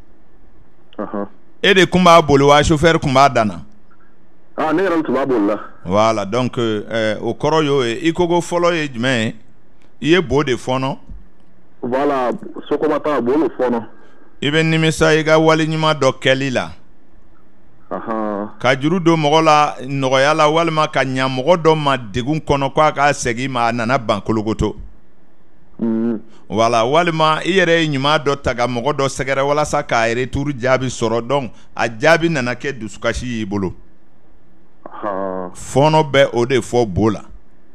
E de kun b'a bolo wa chauffeur kun b'a dan na. Ah ne yɛrɛ tun b'a bolo la. Voilà donc euh, o kɔrɔ y'o ye i ko ko fɔlɔ ye jumɛn ye i ye bo de fɔnɔ. Voilà sokomata bo le fɔnɔ. I bɛ nimisa i ka wale ɲuman dɔ kɛli la. Ahan. Ka juru don mɔgɔ la nɔgɔya la walima ka ɲa mɔgɔ dɔ ma degun kɔnɔ k'a k'a segin ma a nana ban kolokoto. Mm. Voilà walima i yɛrɛ ye ɲuman dɔ ta ka mɔgɔ dɔ sɛgɛrɛ walasa k'a retour jaabi sɔrɔ donc a jaabi nana kɛ dusukasi y'i bolo. Fɔnɔ bɛ o de fɔ bo la.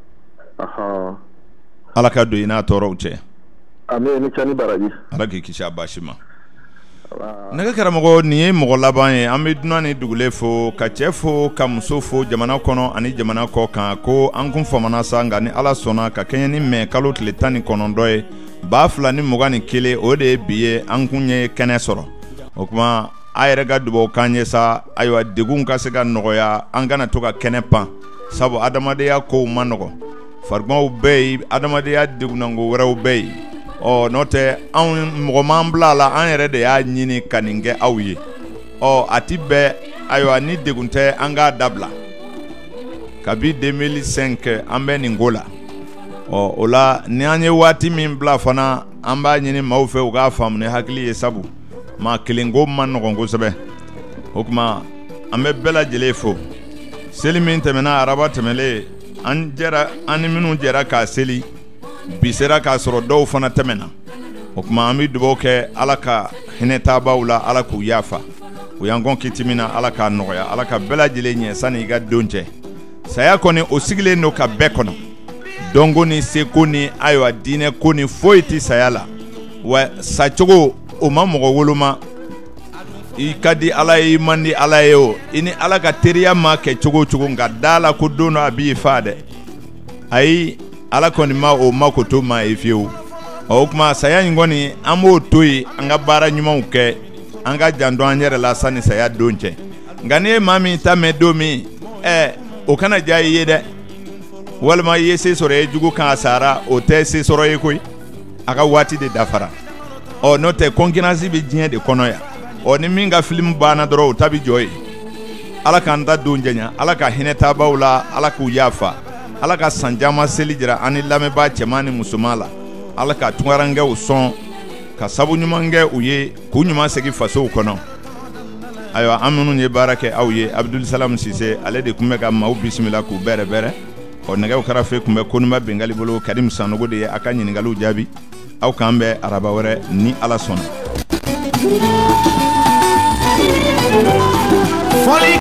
Ala ka don i n'a tɔɔrɔw cɛ. Amin ni cani baraji. Ala k'i kisi a basi ma. Nɛgɛ karamɔgɔ nin ye mɔgɔ laban ye an bɛ dunan ni dugule fo ka cɛ fo ka muso fo jamana kɔnɔ ani jamana kɔ kan ko an kun famana sa nka ni Ala sɔnna ka kɛɲɛ ni mɛn kalo tile tan ni kɔnɔntɔn ye ba fila ni mugan ni kelen o de ye bi ye an kun ye kɛnɛ sɔrɔ o kuma a yɛrɛ ka dubawu k'an ye sa ayiwa degun ka se ka nɔgɔya an kana to ka kɛnɛ pan sabu adamadenya kow ma nɔgɔ farigmaw bɛ yen adamadenya degunanko wɛrɛw bɛ yen ɔ n'o tɛ anw mɔgɔ m'an bila a la an yɛrɛ de y'a ɲini ka nin kɛ aw ye ɔ a ti bɛɛ ayiwa ni degun tɛ an k'a dabila kabi deux mille cinq an bɛ nin ko la ɔ o la ni an ye waati min bila fana an b'a ɲini maaw fɛ u k'a faamu ni hakili ye sabu maa kelen ko ma nɔgɔn kosɛbɛ o tuma an bɛ bɛɛ lajɛlen fo seli min tɛmɛna araba tɛmɛlen an jɛra an ni minnu jɛra k'a seli bi sera k'a sɔrɔ dɔw fana tɛmɛna o tuma an bɛ dugawu kɛ ala ka hinɛ taabaaw la ala k'u yafa u y'an kɔn kiti min na ala k'a nɔgɔya ala ka bɛɛ lajɛlen ɲɛ sani i ka don cɛ saya kɔni o sigilen don ka bɛɛ kɔnɔ dɔnko ni seko ni ayiwa diinɛ ko ni foyi tɛ saya la wa sacogo o ma mɔgɔ woloma i ka di ala ye i man di ala ye o i ni ala ka teriya ma kɛ cogo o cogo nka da la ko don dɔ a b'i fa dɛ ayi ala kɔni ma o ma ko to ma ye fiyewu o tuma saya in kɔni an b'o to yen an ka baara ɲumanw kɛ an ka janto an yɛrɛ la sani saya don cɛ nka ni ye maa min ta mɛn don min ɛ o kana diya i ye dɛ walima i ye se sɔrɔ ye jugu kan a sara o tɛ se sɔrɔ ye koyi a ka waati de dafara ɔ n'o tɛ concurrence bɛ diɲɛ de kɔnɔ yan ɔ ni min ka film banna dɔrɔn o ta bɛ jɔ ye ala k'an ta don janya ala ka hinɛ taabaaw la ala k'u yafa ala ka san caman seli jira an ni lamɛnbaa cɛman ni musoman la ala ka tunkarangɛw sɔn ka sabu ɲuman kɛ u ye k'u ɲuman segin fasow kɔnɔ ayiwa an minnu ye baara kɛ aw ye Abdul Salam Sise ale de tun bɛ ka maaw bisimila k'u bɛrɛ bɛrɛ ɔ nɛgɛw kɛrɛfɛ tun bɛ Koniba Bengali bolo Karim Sanogo de ye a ka ɲininkaliw jaabi aw k'an bɛ araba wɛrɛ ni ala sɔnna.